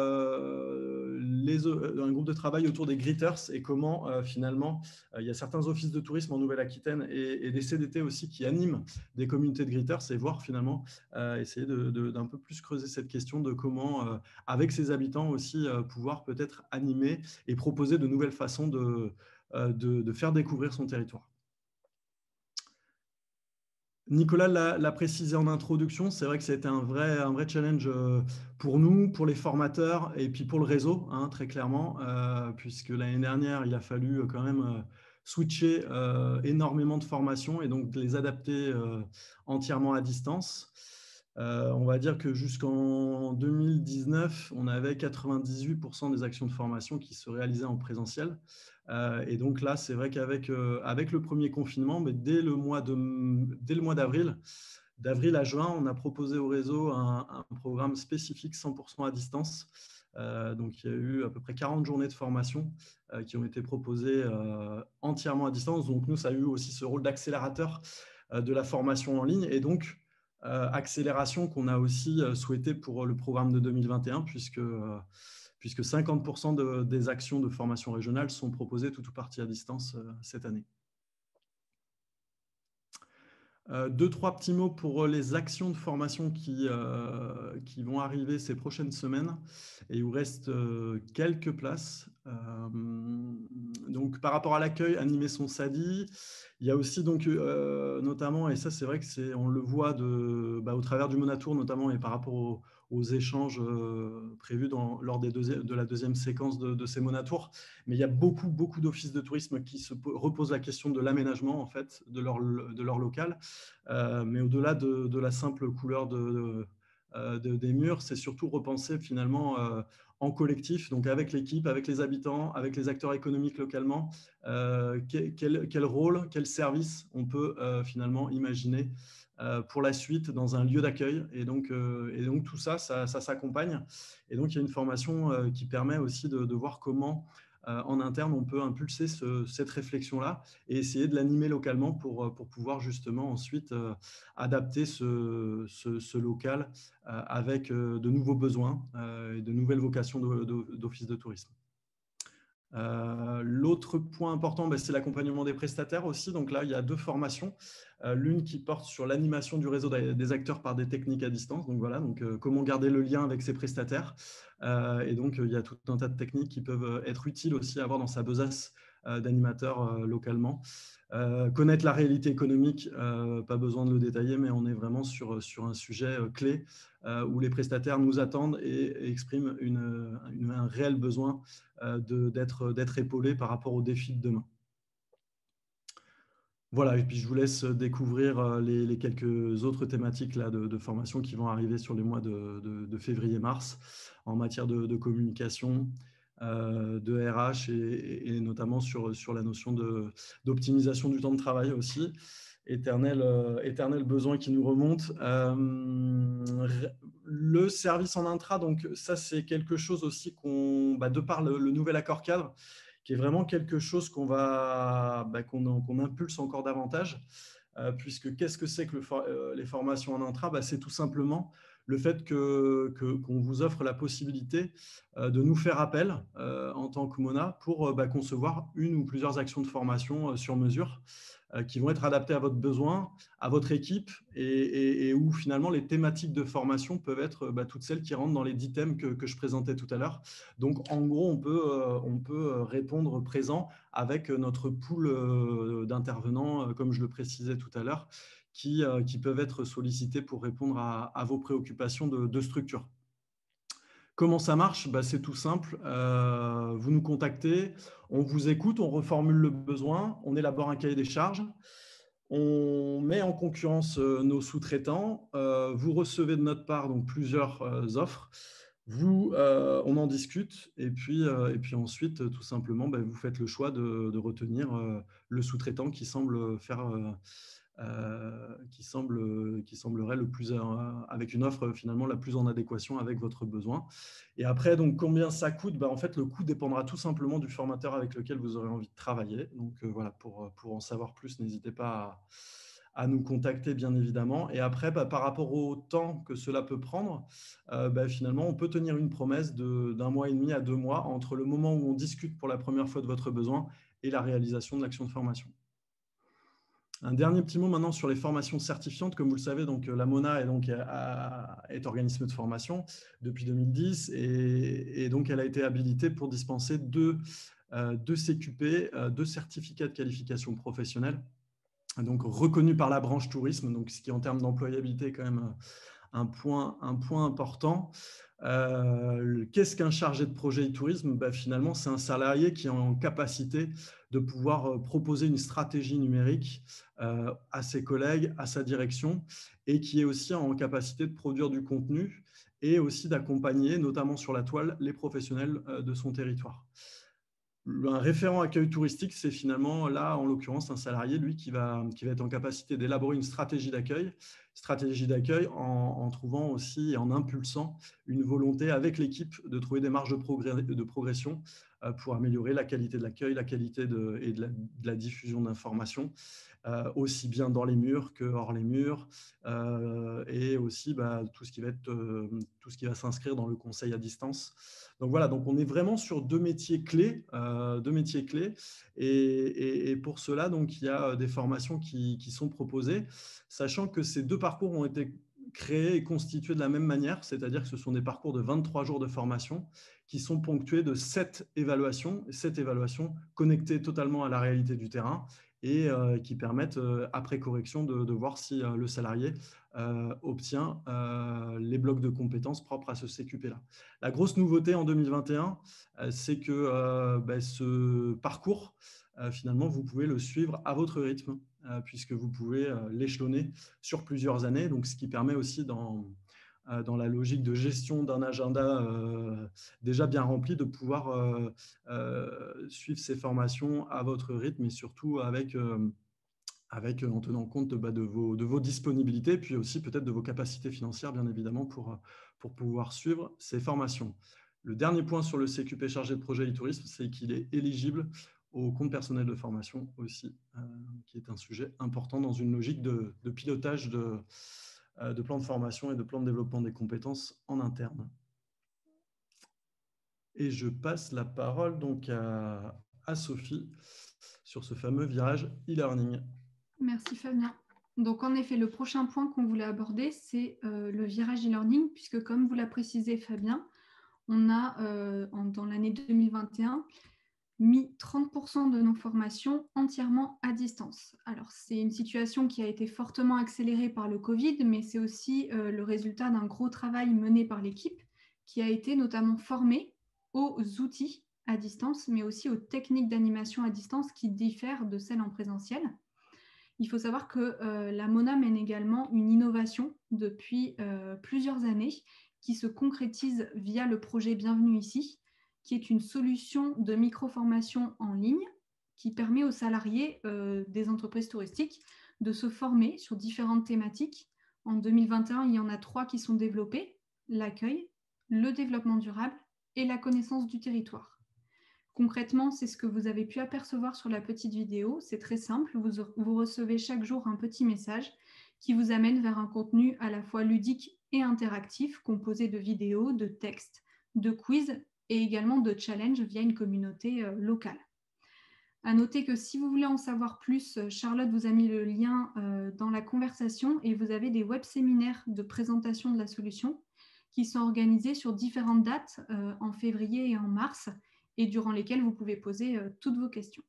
un groupe de travail autour des greeters et comment finalement il y a certains offices de tourisme en Nouvelle-Aquitaine et des CDT aussi qui animent des communautés de greeters et voir finalement essayer d'un peu plus creuser cette question de comment avec ses habitants aussi pouvoir peut-être animer et proposer de nouvelles façons de faire découvrir son territoire. Nicolas l'a précisé en introduction, c'est vrai que ça a été un vrai challenge pour nous, pour les formateurs et puis pour le réseau, très clairement, puisque l'année dernière, il a fallu quand même switcher énormément de formations et donc les adapter entièrement à distance. On va dire que jusqu'en 2019, on avait 98% des actions de formation qui se réalisaient en présentiel. Et donc là, c'est vrai qu'avec le premier confinement, mais dès le mois d'avril à juin, on a proposé au réseau un programme spécifique 100% à distance. Donc, il y a eu à peu près 40 journées de formation qui ont été proposées entièrement à distance. Donc, nous, ça a eu aussi ce rôle d'accélérateur de la formation en ligne. Et donc, accélération qu'on a aussi souhaité pour le programme de 2021, puisque 50% des actions de formation régionale sont proposées tout ou partie à distance cette année. Deux, trois petits mots pour les actions de formation qui vont arriver ces prochaines semaines. Et il vous reste quelques places. Donc, par rapport à l'accueil, animer son SADI. Il y a aussi donc, notamment, et ça c'est vrai que on le voit au travers du Monatour notamment et par rapport aux échanges prévus lors de la deuxième séquence de ces Monatours. Mais il y a beaucoup d'offices de tourisme qui se reposent la question de l'aménagement en fait, de leur local. Mais au-delà de la simple couleur des murs, c'est surtout repenser finalement en collectif, donc avec l'équipe, avec les habitants, avec les acteurs économiques localement, quel rôle, quel service on peut finalement imaginer pour la suite dans un lieu d'accueil. Et donc tout ça s'accompagne. Et donc, il y a une formation qui permet aussi de voir comment, en interne, on peut impulser cette réflexion-là et essayer de l'animer localement pour pouvoir justement ensuite adapter ce local avec de nouveaux besoins et de nouvelles vocations d'office de tourisme. L'autre point important, c'est l'accompagnement des prestataires aussi. Donc là, il y a deux formations. L'une qui porte sur l'animation du réseau des acteurs par des techniques à distance. Donc voilà, comment garder le lien avec ses prestataires. Et donc, il y a tout un tas de techniques qui peuvent être utiles aussi à avoir dans sa besace d'animateur localement. Connaître la réalité économique, pas besoin de le détailler, mais on est vraiment sur un sujet clé où les prestataires nous attendent et expriment un réel besoin d'être épaulés par rapport aux défis de demain. Voilà, et puis je vous laisse découvrir les quelques autres thématiques là, de formation qui vont arriver sur les mois de février-mars en matière de communication, de RH et notamment sur la notion d'optimisation du temps de travail aussi. Éternel besoin qui nous remonte. Le service en intra, donc ça c'est quelque chose aussi de par le nouvel accord cadre, qui est vraiment quelque chose qu'on impulse encore davantage, puisque qu'est-ce que c'est que les formations en intra? C'est tout simplement le fait qu'on vous offre la possibilité de nous faire appel en tant que Mona pour concevoir une ou plusieurs actions de formation sur mesure qui vont être adaptées à votre besoin, à votre équipe et où finalement les thématiques de formation peuvent être toutes celles qui rentrent dans les 10 thèmes que je présentais tout à l'heure. Donc en gros, on peut répondre présent avec notre pool d'intervenants, comme je le précisais tout à l'heure, qui peuvent être sollicités pour répondre à vos préoccupations de structure. Comment ça marche? C'est tout simple. Vous nous contactez, on vous écoute, on reformule le besoin, on élabore un cahier des charges, on met en concurrence nos sous-traitants, vous recevez de notre part donc, plusieurs offres, on en discute et puis ensuite, tout simplement, vous faites le choix de retenir le sous-traitant qui semble faire... qui semblerait le plus avec une offre finalement la plus en adéquation avec votre besoin. Et après, donc combien ça coûte? En fait, le coût dépendra tout simplement du formateur avec lequel vous aurez envie de travailler. Donc voilà, pour en savoir plus, n'hésitez pas à nous contacter, bien évidemment. Et après, par rapport au temps que cela peut prendre, finalement, on peut tenir une promesse d'1 mois et demi à 2 mois entre le moment où on discute pour la première fois de votre besoin et la réalisation de l'action de formation. Un dernier petit mot maintenant sur les formations certifiantes. Comme vous le savez, donc, la MONA est organisme de formation depuis 2010 et donc elle a été habilitée pour dispenser deux CQP, 2 certificats de qualification professionnelle, donc reconnus par la branche tourisme, donc ce qui en termes d'employabilité est quand même un point important. Qu'est-ce qu'un chargé de projet e-tourisme? Finalement, c'est un salarié qui est en capacité de pouvoir proposer une stratégie numérique à ses collègues, à sa direction, et qui est aussi en capacité de produire du contenu et aussi d'accompagner, notamment sur la toile, les professionnels de son territoire. Un référent accueil touristique, c'est finalement, là, en l'occurrence, un salarié, lui, qui va être en capacité d'élaborer une stratégie d'accueil en trouvant aussi et en impulsant une volonté avec l'équipe de trouver des marges de progression pour améliorer la qualité de l'accueil, la qualité de la diffusion d'informations, aussi bien dans les murs que hors les murs, et aussi tout ce qui va s'inscrire dans le conseil à distance. Donc voilà, donc on est vraiment sur deux métiers clés, et pour cela, donc il y a des formations qui sont proposées, sachant que ces deux parcours ont été créés et constitués de la même manière, c'est-à-dire que ce sont des parcours de 23 jours de formation qui sont ponctués de 7 évaluations connectées totalement à la réalité du terrain et qui permettent, après correction, de voir si le salarié obtient les blocs de compétences propres à ce CQP-là. La grosse nouveauté en 2021, c'est que ce parcours, finalement, vous pouvez le suivre à votre rythme, puisque vous pouvez l'échelonner sur plusieurs années, donc ce qui permet aussi dans la logique de gestion d'un agenda déjà bien rempli, de pouvoir suivre ces formations à votre rythme et surtout en tenant compte de vos disponibilités, puis aussi peut-être de vos capacités financières, bien évidemment, pour pouvoir suivre ces formations. Le dernier point sur le CQP chargé de projet e-tourisme, c'est qu'il est éligible au compte personnel de formation aussi, qui est un sujet important dans une logique de pilotage de plans de formation et de plans de développement des compétences en interne. Et je passe la parole donc à Sophie sur ce fameux virage e-learning. Merci Fabien. Donc en effet, le prochain point qu'on voulait aborder, c'est le virage e-learning, puisque comme vous l'a précisé Fabien, on a dans l'année 2021 mis 30% de nos formations entièrement à distance. Alors c'est une situation qui a été fortement accélérée par le Covid, mais c'est aussi le résultat d'un gros travail mené par l'équipe qui a été notamment formée aux outils à distance, mais aussi aux techniques d'animation à distance qui diffèrent de celles en présentiel. Il faut savoir que la Mona mène également une innovation depuis plusieurs années qui se concrétise via le projet Bienvenue ici, qui est une solution de micro-formation en ligne qui permet aux salariés des entreprises touristiques de se former sur différentes thématiques. En 2021, il y en a 3 qui sont développées: l'accueil, le développement durable et la connaissance du territoire. Concrètement, c'est ce que vous avez pu apercevoir sur la petite vidéo. C'est très simple. Vous recevez chaque jour un petit message qui vous amène vers un contenu à la fois ludique et interactif, composé de vidéos, de textes, de quiz et également de challenges via une communauté locale. À noter que si vous voulez en savoir plus, Charlotte vous a mis le lien dans la conversation et vous avez des web-séminaires de présentation de la solution qui sont organisés sur différentes dates en février et en mars, et durant lesquels vous pouvez poser toutes vos questions.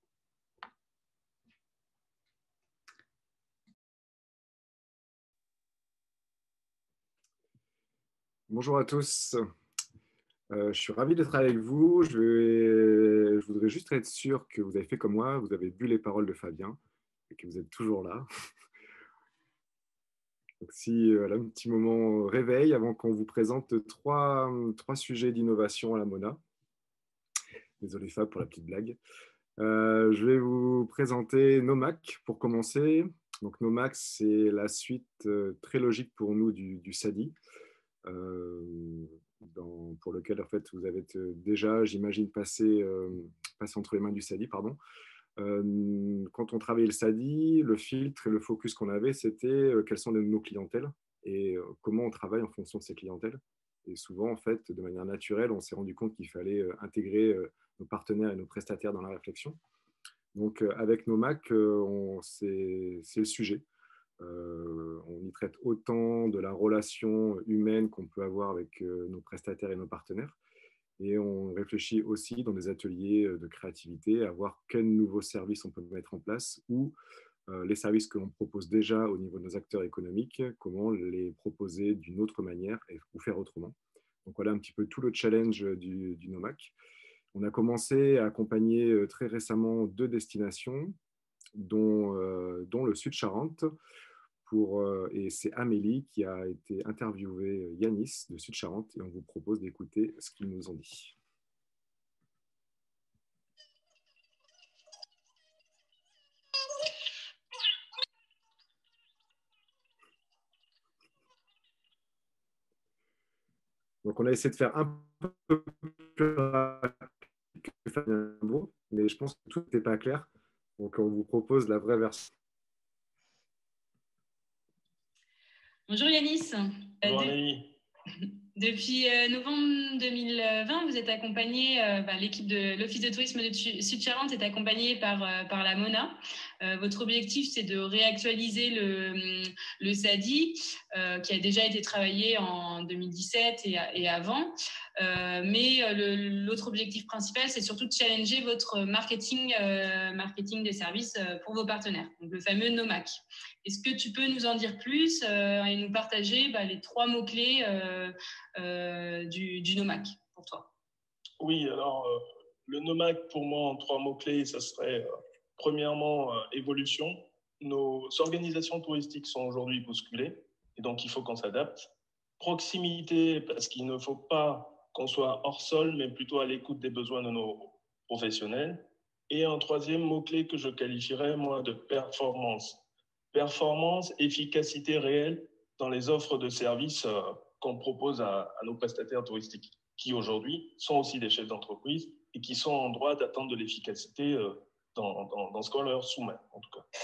Bonjour à tous, je suis ravi d'être avec vous. Je voudrais juste être sûr que vous avez fait comme moi, vous avez bu les paroles de Fabien et que vous êtes toujours là. Donc si un petit moment réveil avant qu'on vous présente trois sujets d'innovation à la Mona. Désolé Fab pour la petite blague. Je vais vous présenter Nomac pour commencer. Donc Nomac, c'est la suite très logique pour nous du SADI, pour lequel en fait vous avez déjà, j'imagine, passé entre les mains du SADI, pardon. Quand on travaillait le SADI, le filtre et le focus qu'on avait, c'était quelles sont nos clientèles et comment on travaille en fonction de ces clientèles. Et souvent, en fait, de manière naturelle, on s'est rendu compte qu'il fallait intégrer nos partenaires et nos prestataires dans la réflexion. Donc, avec Nomac, c'est le sujet. On y traite autant de la relation humaine qu'on peut avoir avec nos prestataires et nos partenaires. Et on réfléchit aussi dans des ateliers de créativité à voir quels nouveaux services on peut mettre en place ou les services que l'on propose déjà au niveau de nos acteurs économiques, comment les proposer d'une autre manière ou faire autrement. Donc voilà un petit peu tout le challenge du Nomac. On a commencé à accompagner très récemment 2 destinations, dont le Sud-Charente, et c'est Amélie qui a été interviewée Yanis de Sud-Charente et on vous propose d'écouter ce qu'ils nous ont dit. Donc on a essayé de faire un peu plus rapide Fabien Bourg, mais je pense que tout n'est pas clair. Donc, on vous propose la vraie version. Bonjour Yanis. Bonjour Amélie. Depuis novembre 2020, vous êtes accompagné, l'équipe de l'Office de tourisme de Sud-Charente est accompagnée par la MONA. Votre objectif, c'est de réactualiser le SADI, qui a déjà été travaillé en 2017 et avant. Mais l'autre objectif principal, c'est surtout de challenger votre marketing des services pour vos partenaires, donc le fameux NOMAC. Est-ce que tu peux nous en dire plus et nous partager les 3 mots-clés du NOMAC pour toi? Oui, alors le NOMAC, pour moi, en 3 mots-clés, ça serait premièrement évolution. Nos organisations touristiques sont aujourd'hui bousculées et donc il faut qu'on s'adapte. Proximité, parce qu'il ne faut pas qu'on soit hors sol, mais plutôt à l'écoute des besoins de nos professionnels. Et un 3e mot-clé que je qualifierais, moi, de performance. Performance, efficacité réelle dans les offres de services qu'on propose à nos prestataires touristiques, qui aujourd'hui sont aussi des chefs d'entreprise et qui sont en droit d'attendre de l'efficacité dans ce qu'on leur soumet, en tout cas.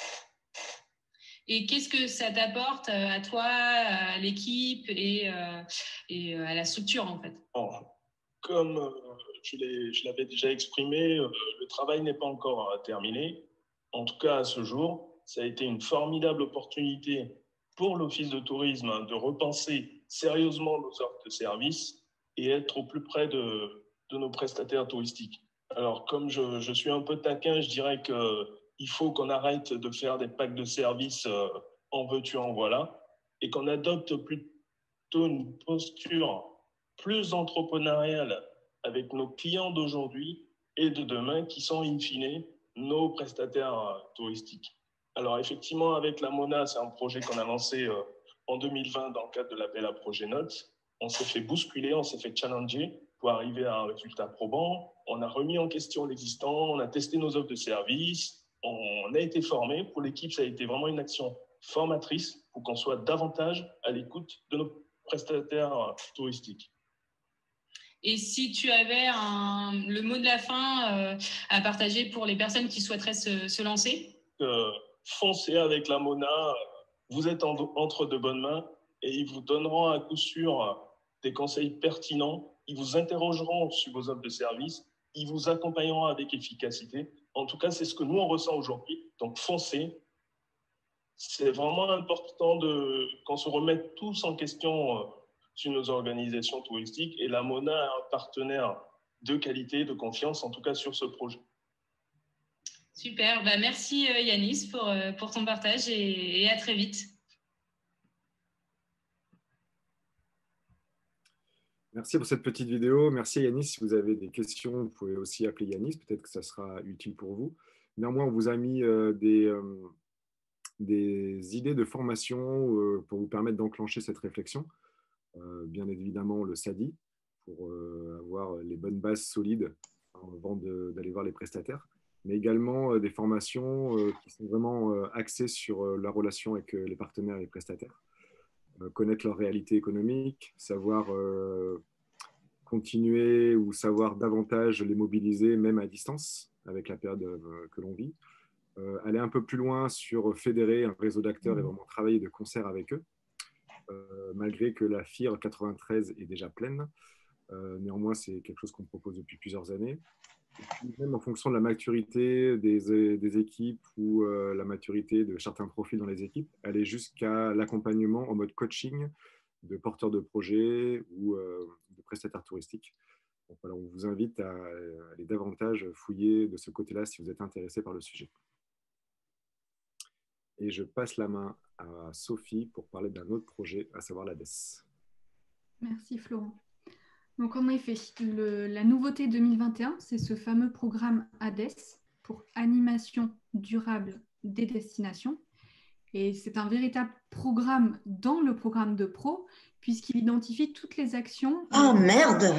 Et qu'est-ce que ça t'apporte à toi, à l'équipe et à la structure, en fait? Bon, comme je l'avais déjà exprimé, le travail n'est pas encore terminé. En tout cas, à ce jour, ça a été une formidable opportunité pour l'Office de tourisme de repenser sérieusement nos offres de services et être au plus près de nos prestataires touristiques. Alors, comme je suis un peu taquin, je dirais qu'il faut qu'on arrête de faire des packs de services en veux-tu, en voilà, et qu'on adopte plutôt une posture plus entrepreneuriale avec nos clients d'aujourd'hui et de demain, qui sont in fine nos prestataires touristiques. Alors, effectivement, avec la MONA, c'est un projet qu'on a lancé en 2020 dans le cadre de l'appel à projet Notes. On s'est fait bousculer, on s'est fait challenger pour arriver à un résultat probant. On a remis en question l'existant, on a testé nos offres de services, on a été formé. Pour l'équipe, ça a été vraiment une action formatrice pour qu'on soit davantage à l'écoute de nos prestataires touristiques. Et si tu avais le mot de la fin à partager pour les personnes qui souhaiteraient se lancer? Foncez avec la MONA, vous êtes entre de bonnes mains et ils vous donneront à coup sûr des conseils pertinents, ils vous interrogeront sur vos offres de services, ils vous accompagneront avec efficacité. En tout cas, c'est ce que nous, on ressent aujourd'hui. Donc, foncez. C'est vraiment important qu'on se remette tous en question sur nos organisations touristiques et la MONA est un partenaire de qualité, de confiance, en tout cas sur ce projet. Super, merci Yanis pour ton partage et à très vite. Merci pour cette petite vidéo. Merci Yanis. Si vous avez des questions, vous pouvez aussi appeler Yanis. Peut-être que ça sera utile pour vous. Néanmoins, on vous a mis des idées de formation pour vous permettre d'enclencher cette réflexion. Bien évidemment, le SADI, pour avoir les bonnes bases solides avant d'aller voir les prestataires. Mais également des formations qui sont vraiment axées sur la relation avec les partenaires et les prestataires. Connaître leur réalité économique, savoir continuer ou savoir davantage les mobiliser, même à distance, avec la période que l'on vit. Aller un peu plus loin sur fédérer un réseau d'acteurs et vraiment travailler de concert avec eux, malgré que la FIR 93 est déjà pleine. Néanmoins, c'est quelque chose qu'on propose depuis plusieurs années. Et puis, même en fonction de la maturité des équipes ou la maturité de certains profils dans les équipes, aller jusqu'à l'accompagnement en mode coaching de porteurs de projets ou de prestataires touristiques. Donc, voilà, on vous invite à aller davantage fouiller de ce côté-là si vous êtes intéressé par le sujet. Et je passe la main à Sophie pour parler d'un autre projet, à savoir l'ADES. Merci Florent. Donc en effet, la nouveauté 2021, c'est ce fameux programme ADES pour animation durable des destinations. Et c'est un véritable programme dans le programme de pro, puisqu'il identifie toutes les actions. Oh merde!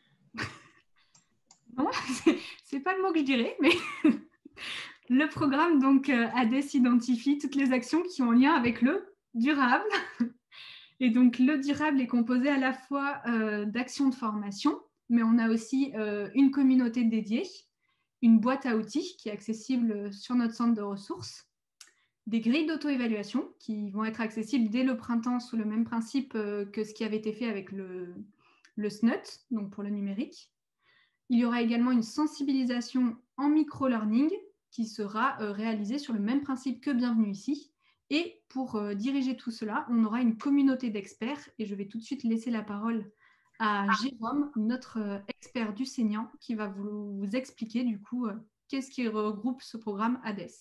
Non, c'est pas le mot que je dirais, mais le programme donc ADES identifie toutes les actions qui ont un lien avec le durable. Et donc, le durable est composé à la fois d'actions de formation, mais on a aussi une communauté dédiée une boîte à outils qui est accessible sur notre centre de ressources, des grilles d'auto-évaluation qui vont être accessibles dès le printemps sous le même principe que ce qui avait été fait avec le SNUT, donc pour le numérique. Il y aura également une sensibilisation en micro-learning qui sera réalisée sur le même principe que Bienvenue ici. Et pour diriger tout cela, on aura une communauté d'experts et je vais tout de suite laisser la parole à Jérôme, notre expert du Saignant, qui va vous expliquer du coup qu'est-ce qui regroupe ce programme ADES.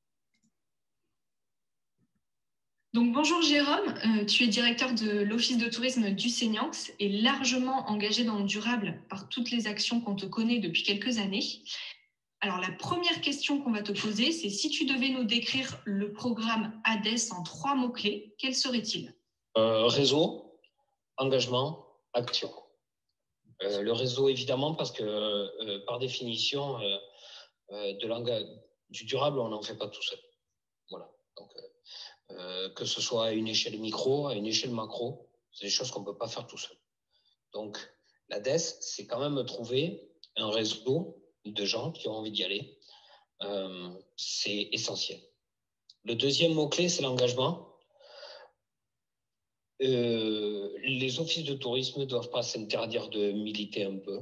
Donc, bonjour Jérôme, tu es directeur de l'Office de tourisme du Seignanx et largement engagé dans le durable par toutes les actions qu'on te connaît depuis quelques années. Alors, la première question qu'on va te poser, c'est si tu devais nous décrire le programme ADES en 3 mots-clés, quels seraient-ils? Réseau, engagement, action. Le réseau, évidemment, parce que par définition, du durable, on n'en fait pas tout seul. Voilà. Donc, que ce soit à une échelle micro, à une échelle macro, c'est des choses qu'on ne peut pas faire tout seul. Donc, l'ADES, c'est quand même trouver un réseau de gens qui ont envie d'y aller. C'est essentiel. Le deuxième mot-clé, c'est l'engagement. Les offices de tourisme ne doivent pas s'interdire de militer un peu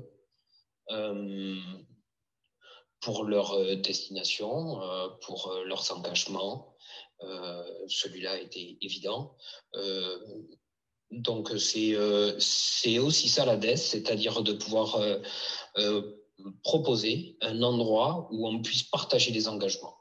pour leur destination, pour leurs engagements. Celui-là était évident. Donc, c'est aussi ça l'ADES, c'est-à-dire de pouvoir proposer un endroit où on puisse partager les engagements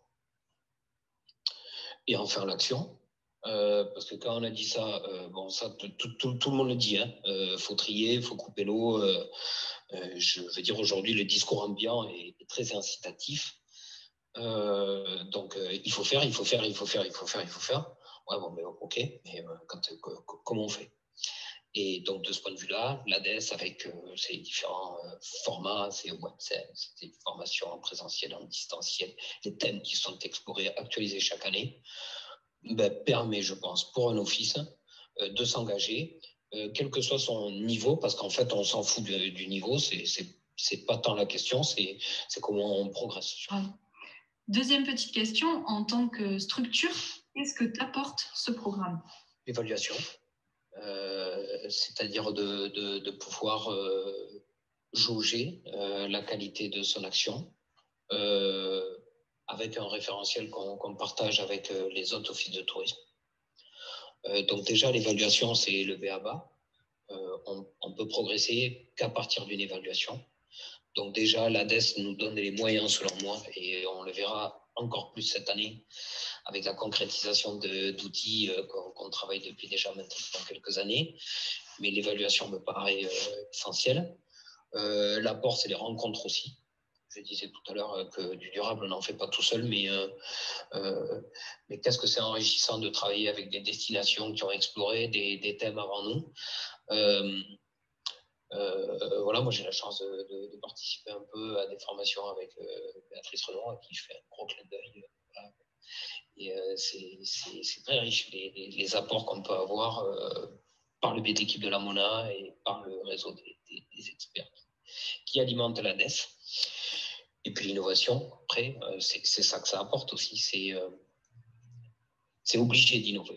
et en faire l'action. Parce que quand on a dit ça, bon, ça tout le monde le dit, hein, faut trier, faut couper l'eau. Je veux dire, aujourd'hui, le discours ambiant est très incitatif. Donc, il faut faire. Ouais, bon, mais ok, mais comment on fait? Et donc, de ce point de vue-là, l'ADES, avec ses différents formats, ses websets, ses formations en présentiel, en distanciel, les thèmes qui sont explorés, actualisés chaque année, permet, je pense, pour un office de s'engager, quel que soit son niveau, parce qu'en fait, on s'en fout du niveau, c'est pas tant la question, c'est comment on progresse. Deuxième petite question, en tant que structure, qu'est-ce que t'apporte ce programme? L'évaluation, c'est-à-dire de pouvoir jauger la qualité de son action, avec un référentiel qu'on partage avec les autres offices de tourisme. Donc déjà, l'évaluation, c'est le b.a.-ba. On peut progresser qu'à partir d'une évaluation. Donc déjà, l'ADES nous donne les moyens, selon moi, et on le verra encore plus cette année, avec la concrétisation d'outils qu'on travaille depuis déjà maintenant quelques années. Mais l'évaluation me paraît essentielle. L'apport, c'est les rencontres aussi. Je disais tout à l'heure que du durable, on n'en fait pas tout seul, mais qu'est-ce que c'est enrichissant de travailler avec des destinations qui ont exploré des thèmes avant nous. Voilà, moi j'ai la chance de participer un peu à des formations avec Béatrice Renaud, à qui je fais un gros clin d'œil. Voilà. Et c'est très riche les apports qu'on peut avoir par le biais d'équipe de la MONA et par le réseau des experts qui alimentent l'ADES. Et puis l'innovation, après, c'est ça que ça apporte aussi. C'est obligé d'innover.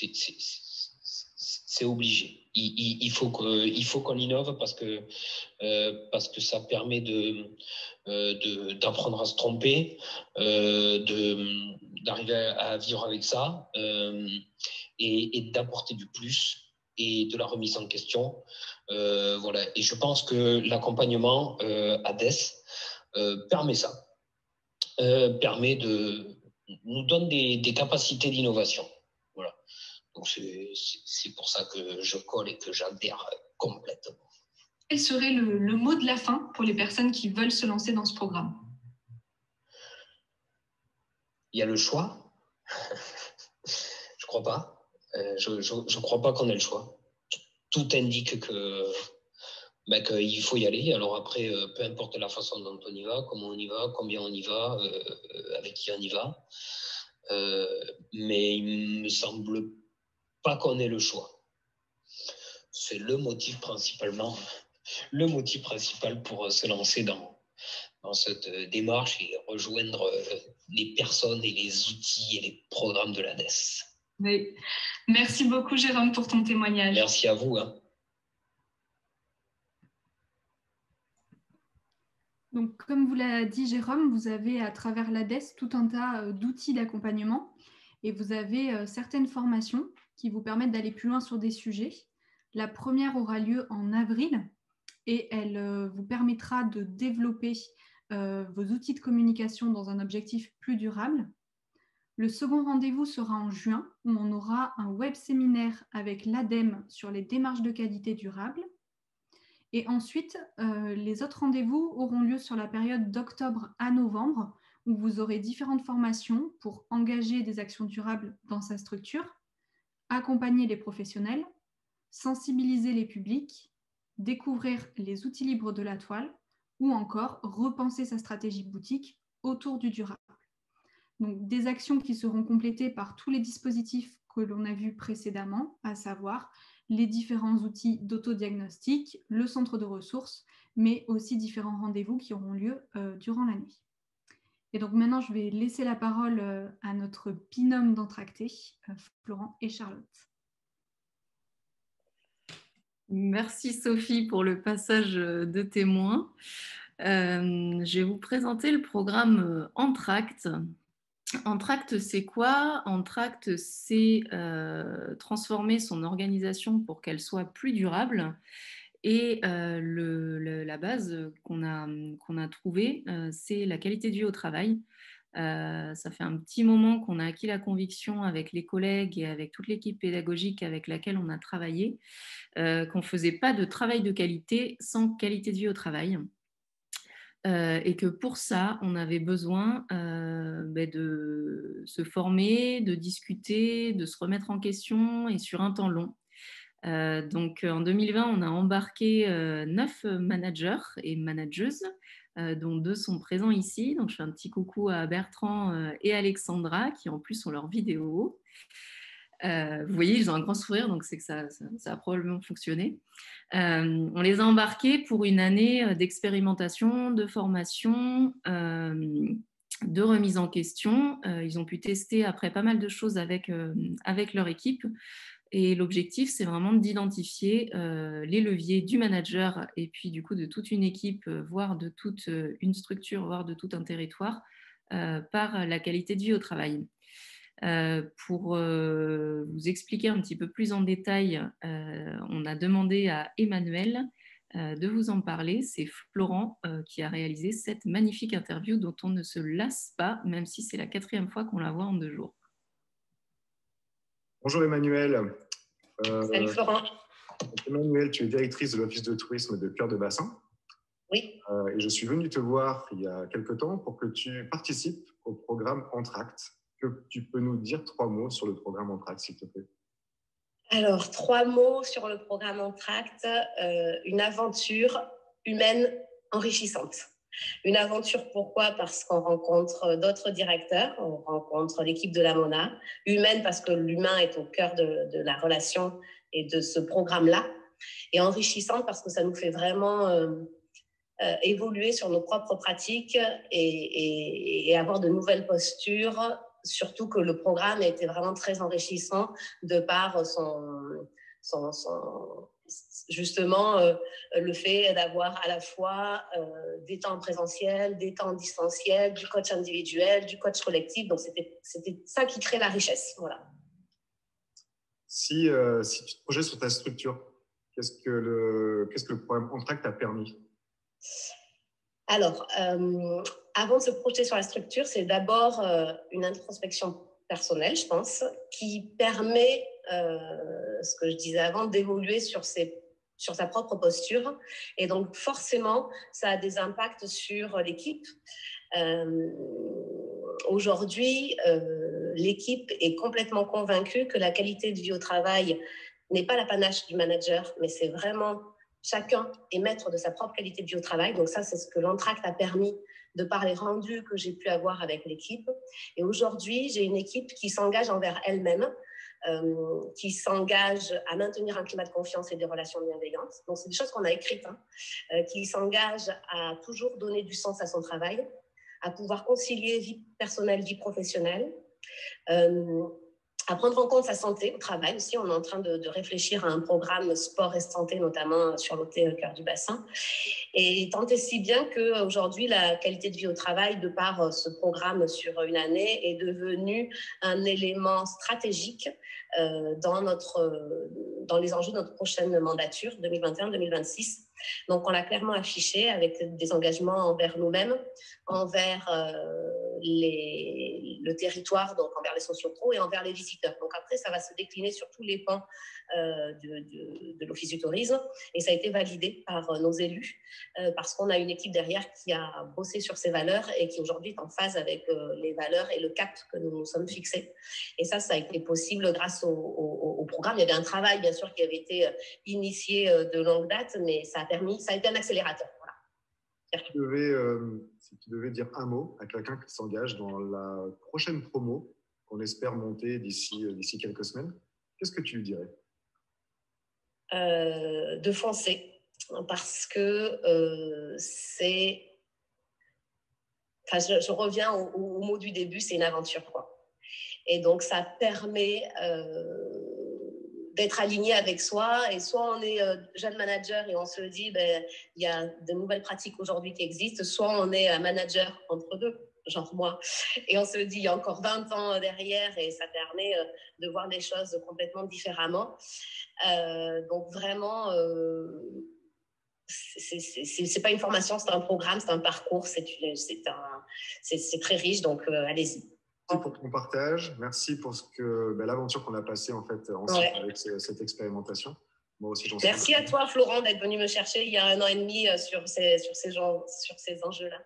C'est obligé. Il faut qu'on innove parce que ça permet d'apprendre à se tromper, d'arriver à vivre avec ça et d'apporter du plus et de la remise en question. Voilà. Et je pense que l'accompagnement ADES permet ça, nous donne des capacités d'innovation. Voilà. Donc c'est pour ça que je colle et que j'adhère complètement. Quel serait le mot de la fin pour les personnes qui veulent se lancer dans ce programme? Il y a le choix. Je crois pas. Je crois pas qu'on ait le choix. Tout indique qu'il faut y aller. Alors après, peu importe la façon dont on y va, comment on y va, combien on y va, avec qui on y va. Mais il me semble pas qu'on ait le choix. C'est le motif principal pour se lancer dans dans cette démarche et rejoindre les personnes et les outils et les programmes de l'ADES. Oui. Merci beaucoup, Jérôme, pour ton témoignage. Merci à vous. Donc, comme vous l'a dit Jérôme, vous avez à travers l'ADES tout un tas d'outils d'accompagnement et vous avez certaines formations qui vous permettent d'aller plus loin sur des sujets. La première aura lieu en avril et elle vous permettra de développer vos outils de communication dans un objectif plus durable. Le second rendez-vous sera en juin où on aura un web séminaire avec l'ADEME sur les démarches de qualité durable. Et ensuite, les autres rendez-vous auront lieu sur la période d'octobre à novembre où vous aurez différentes formations pour engager des actions durables dans sa structure, accompagner les professionnels, sensibiliser les publics, découvrir les outils libres de la toile ou encore repenser sa stratégie boutique autour du durable. Donc, des actions qui seront complétées par tous les dispositifs que l'on a vus précédemment, à savoir les différents outils d'autodiagnostic, le centre de ressources, mais aussi différents rendez-vous qui auront lieu durant l'année. Et donc maintenant, je vais laisser la parole à notre binôme d'entractés, Florent et Charlotte. Merci Sophie pour le passage de témoin. Je vais vous présenter le programme Entracte. Entracte, c'est quoi? Entracte, c'est transformer son organisation pour qu'elle soit plus durable. Et la base qu'on a trouvée, c'est la qualité de vie au travail. Ça fait un petit moment qu'on a acquis la conviction avec les collègues et avec toute l'équipe pédagogique avec laquelle on a travaillé, qu'on ne faisait pas de travail de qualité sans qualité de vie au travail. Et que pour ça, on avait besoin de se former, de discuter, de se remettre en question et sur un temps long. Donc en 2020, on a embarqué 9 managers et manageuses, dont 2 sont présents ici. Donc je fais un petit coucou à Bertrand et Alexandra qui en plus ont leur vidéo. Vous voyez, ils ont un grand sourire, donc c'est que ça a probablement fonctionné. On les a embarqués pour une année d'expérimentation, de formation, de remise en question. Ils ont pu tester après pas mal de choses avec leur équipe. Et l'objectif, c'est vraiment d'identifier les leviers du manager et puis du coup de toute une équipe, voire de toute une structure, voire de tout un territoire, par la qualité de vie au travail. Pour vous expliquer un petit peu plus en détail, on a demandé à Emmanuel de vous en parler. C'est Florent qui a réalisé cette magnifique interview dont on ne se lasse pas, même si c'est la 4e fois qu'on la voit en 2 jours. Bonjour Emmanuel. Salut Florent. Emmanuel, tu es directrice de l'Office de tourisme de Cœur de Bassin. Oui. Et je suis venu te voir il y a quelque temps pour que tu participes au programme Entracte. Que tu peux nous dire 3 mots sur le programme Entracte, s'il te plaît? Alors, 3 mots sur le programme Entracte. Une aventure humaine enrichissante. Une aventure, pourquoi? Parce qu'on rencontre d'autres directeurs, on rencontre l'équipe de la MONA. Humaine parce que l'humain est au cœur de la relation et de ce programme-là. Et enrichissante parce que ça nous fait vraiment évoluer sur nos propres pratiques et avoir de nouvelles postures. Surtout que le programme a été vraiment très enrichissant de par justement le fait d'avoir à la fois des temps présentiels, des temps distanciels, du coach individuel, du coach collectif. Donc, c'était ça qui crée la richesse. Voilà. Si tu te projettes sur ta structure, qu'est-ce que le programme Entracte t'a permis? Alors, avant de se projeter sur la structure, c'est d'abord une introspection personnelle, je pense, qui permet, ce que je disais avant, d'évoluer sur sa propre posture. Et donc, forcément, ça a des impacts sur l'équipe. Aujourd'hui, l'équipe est complètement convaincue que la qualité de vie au travail n'est pas l'apanage du manager, mais c'est vraiment chacun est maître de sa propre qualité de vie au travail. Donc ça, c'est ce que l'Entracte a permis de par les rendus que j'ai pu avoir avec l'équipe. Et aujourd'hui, j'ai une équipe qui s'engage envers elle-même qui s'engage à maintenir un climat de confiance et des relations bienveillantes. Donc, c'est des choses qu'on a écrites, qui s'engage à toujours donner du sens à son travail, à pouvoir concilier vie personnelle, vie professionnelle, à prendre en compte sa santé au travail aussi. On est en train de réfléchir à un programme sport et santé, notamment sur l'OT Cœur du Bassin. Et tant et si bien qu'aujourd'hui, la qualité de vie au travail, de par ce programme sur une année, est devenue un élément stratégique dans les enjeux de notre prochaine mandature, 2021-2026. Donc, on l'a clairement affiché avec des engagements envers nous-mêmes, envers le territoire, donc envers les sociopros et envers les visiteurs. Donc après, ça va se décliner sur tous les pans de l'Office du tourisme et ça a été validé par nos élus parce qu'on a une équipe derrière qui a bossé sur ces valeurs et qui aujourd'hui est en phase avec les valeurs et le cap que nous nous sommes fixés. Et ça a été possible grâce au programme. Il y avait un travail, bien sûr, qui avait été initié de longue date, mais ça a été un accélérateur. Si tu devais dire un mot à quelqu'un qui s'engage dans la prochaine promo qu'on espère monter d'ici quelques semaines, qu'est-ce que tu lui dirais? De foncer, parce que je reviens au mot du début, c'est une aventure, quoi. Et donc, ça permet d'être aligné avec soi. Et soit on est jeune manager et on se dit, il y a de nouvelles pratiques aujourd'hui qui existent, soit on est un manager entre deux, genre moi, et on se dit, il y a encore 20 ans derrière et ça permet de voir les choses complètement différemment. Donc vraiment, c'est pas une formation, c'est un programme, c'est un parcours, c'est très riche, donc allez-y. Merci pour ton partage, merci pour l'aventure qu'on a passée en fait ensemble avec cette expérimentation. Moi aussi, j'en suis. Merci à toi, Florent, d'être venu me chercher il y a 1 an et demi sur ces enjeux-là.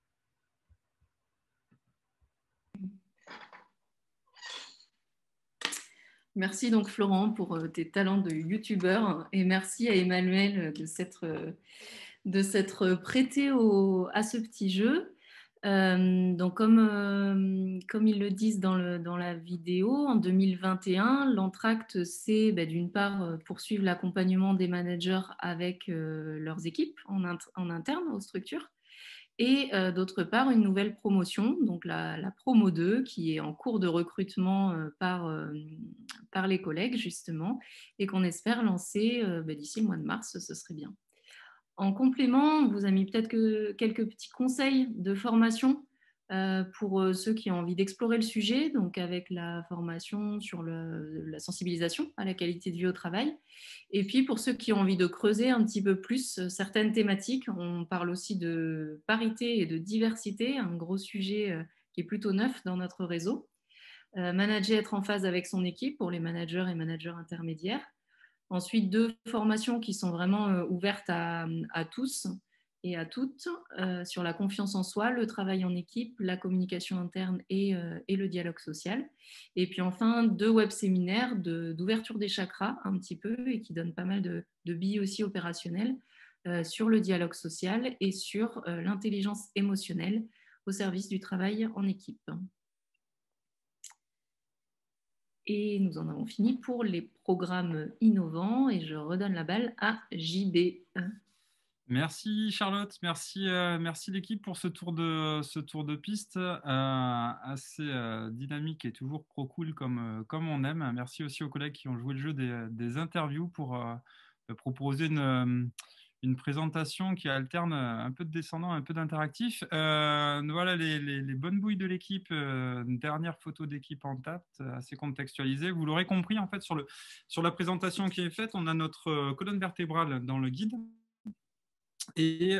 Merci donc Florent pour tes talents de youtubeur et merci à Emmanuel de s'être prêté à ce petit jeu. Donc comme ils le disent dans la vidéo, en 2021, l'entracte, c'est d'une part poursuivre l'accompagnement des managers avec leurs équipes en interne aux structures et d'autre part une nouvelle promotion, donc la promo 2 qui est en cours de recrutement par les collègues justement et qu'on espère lancer d'ici le mois de mars, ce serait bien. En complément, on vous a mis peut-être quelques petits conseils de formation pour ceux qui ont envie d'explorer le sujet, donc avec la formation sur la sensibilisation à la qualité de vie au travail. Et puis pour ceux qui ont envie de creuser un petit peu plus certaines thématiques, on parle aussi de parité et de diversité, un gros sujet qui est plutôt neuf dans notre réseau. Manager, être en phase avec son équipe pour les managers et managers intermédiaires. Ensuite, 2 formations qui sont vraiment ouvertes à tous et à toutes sur la confiance en soi, le travail en équipe, la communication interne et le dialogue social. Et puis enfin, 2 web-séminaires d'ouverture des chakras un petit peu et qui donnent pas mal de billes aussi opérationnelles sur le dialogue social et sur l'intelligence émotionnelle au service du travail en équipe. Et nous en avons fini pour les programmes innovants et je redonne la balle à JB. Merci Charlotte, merci l'équipe pour ce tour de piste assez dynamique et toujours pro cool comme on aime. Merci aussi aux collègues qui ont joué le jeu des interviews pour proposer une présentation qui alterne un peu de descendant, un peu d'interactif. Voilà les bonnes bouilles de l'équipe. Une dernière photo d'équipe en tête, assez contextualisée. Vous l'aurez compris, en fait, sur la présentation qui est faite, on a notre colonne vertébrale dans le guide et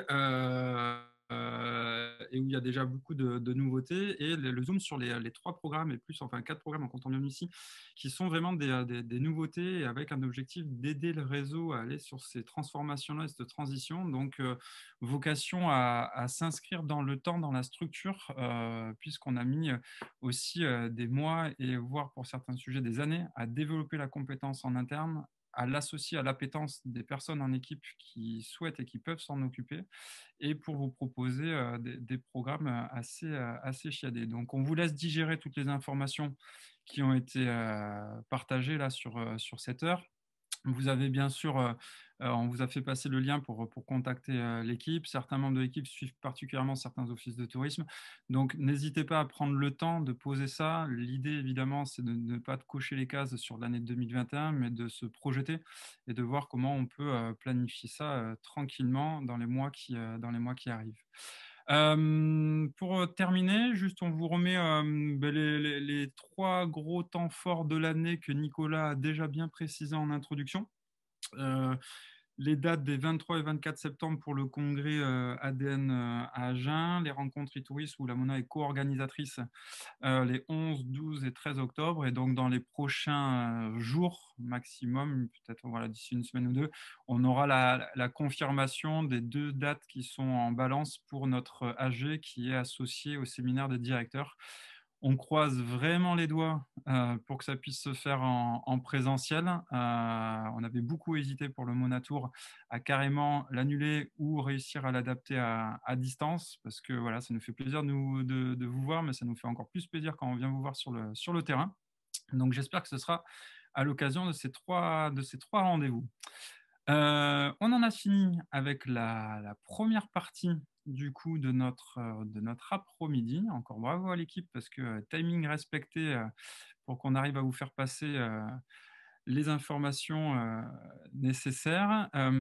où il y a déjà beaucoup de nouveautés et le zoom sur les 3 programmes et plus, enfin 4 programmes en comptant bien ici, qui sont vraiment des nouveautés avec un objectif d'aider le réseau à aller sur ces transformations-là et cette transition. Donc, vocation à s'inscrire dans le temps, dans la structure, puisqu'on a mis aussi des mois et voire pour certains sujets des années à développer la compétence en interne, à l'associer à l'appétence des personnes en équipe qui souhaitent et qui peuvent s'en occuper et pour vous proposer des programmes assez chiadés. Donc, on vous laisse digérer toutes les informations qui ont été partagés là sur cette heure. Vous avez bien sûr, on vous a fait passer le lien pour contacter l'équipe. Certains membres de l'équipe suivent particulièrement certains offices de tourisme. Donc, n'hésitez pas à prendre le temps de poser ça. L'idée, évidemment, c'est de ne pas cocher les cases sur l'année 2021, mais de se projeter et de voir comment on peut planifier ça tranquillement dans les mois qui arrivent. Pour terminer, juste on vous remet les 3 gros temps forts de l'année que Nicolas a déjà bien précisé en introduction. Les dates des 23 et 24 septembre pour le congrès ADN à Agen, les rencontres e-tourisme où la Mona est co-organisatrice les 11, 12 et 13 octobre. Et donc, dans les prochains jours maximum, peut-être voilà, d'ici une semaine ou deux, on aura la confirmation des 2 dates qui sont en balance pour notre AG qui est associé au séminaire des directeurs. On croise vraiment les doigts pour que ça puisse se faire en présentiel. On avait beaucoup hésité pour le Monatour à carrément l'annuler ou réussir à l'adapter à distance parce que voilà, ça nous fait plaisir de vous voir, mais ça nous fait encore plus plaisir quand on vient vous voir sur le terrain. Donc j'espère que ce sera à l'occasion de ces trois rendez-vous. On en a fini avec la première partie du coup de notre après-midi. Encore bravo à l'équipe parce que timing respecté pour qu'on arrive à vous faire passer les informations nécessaires.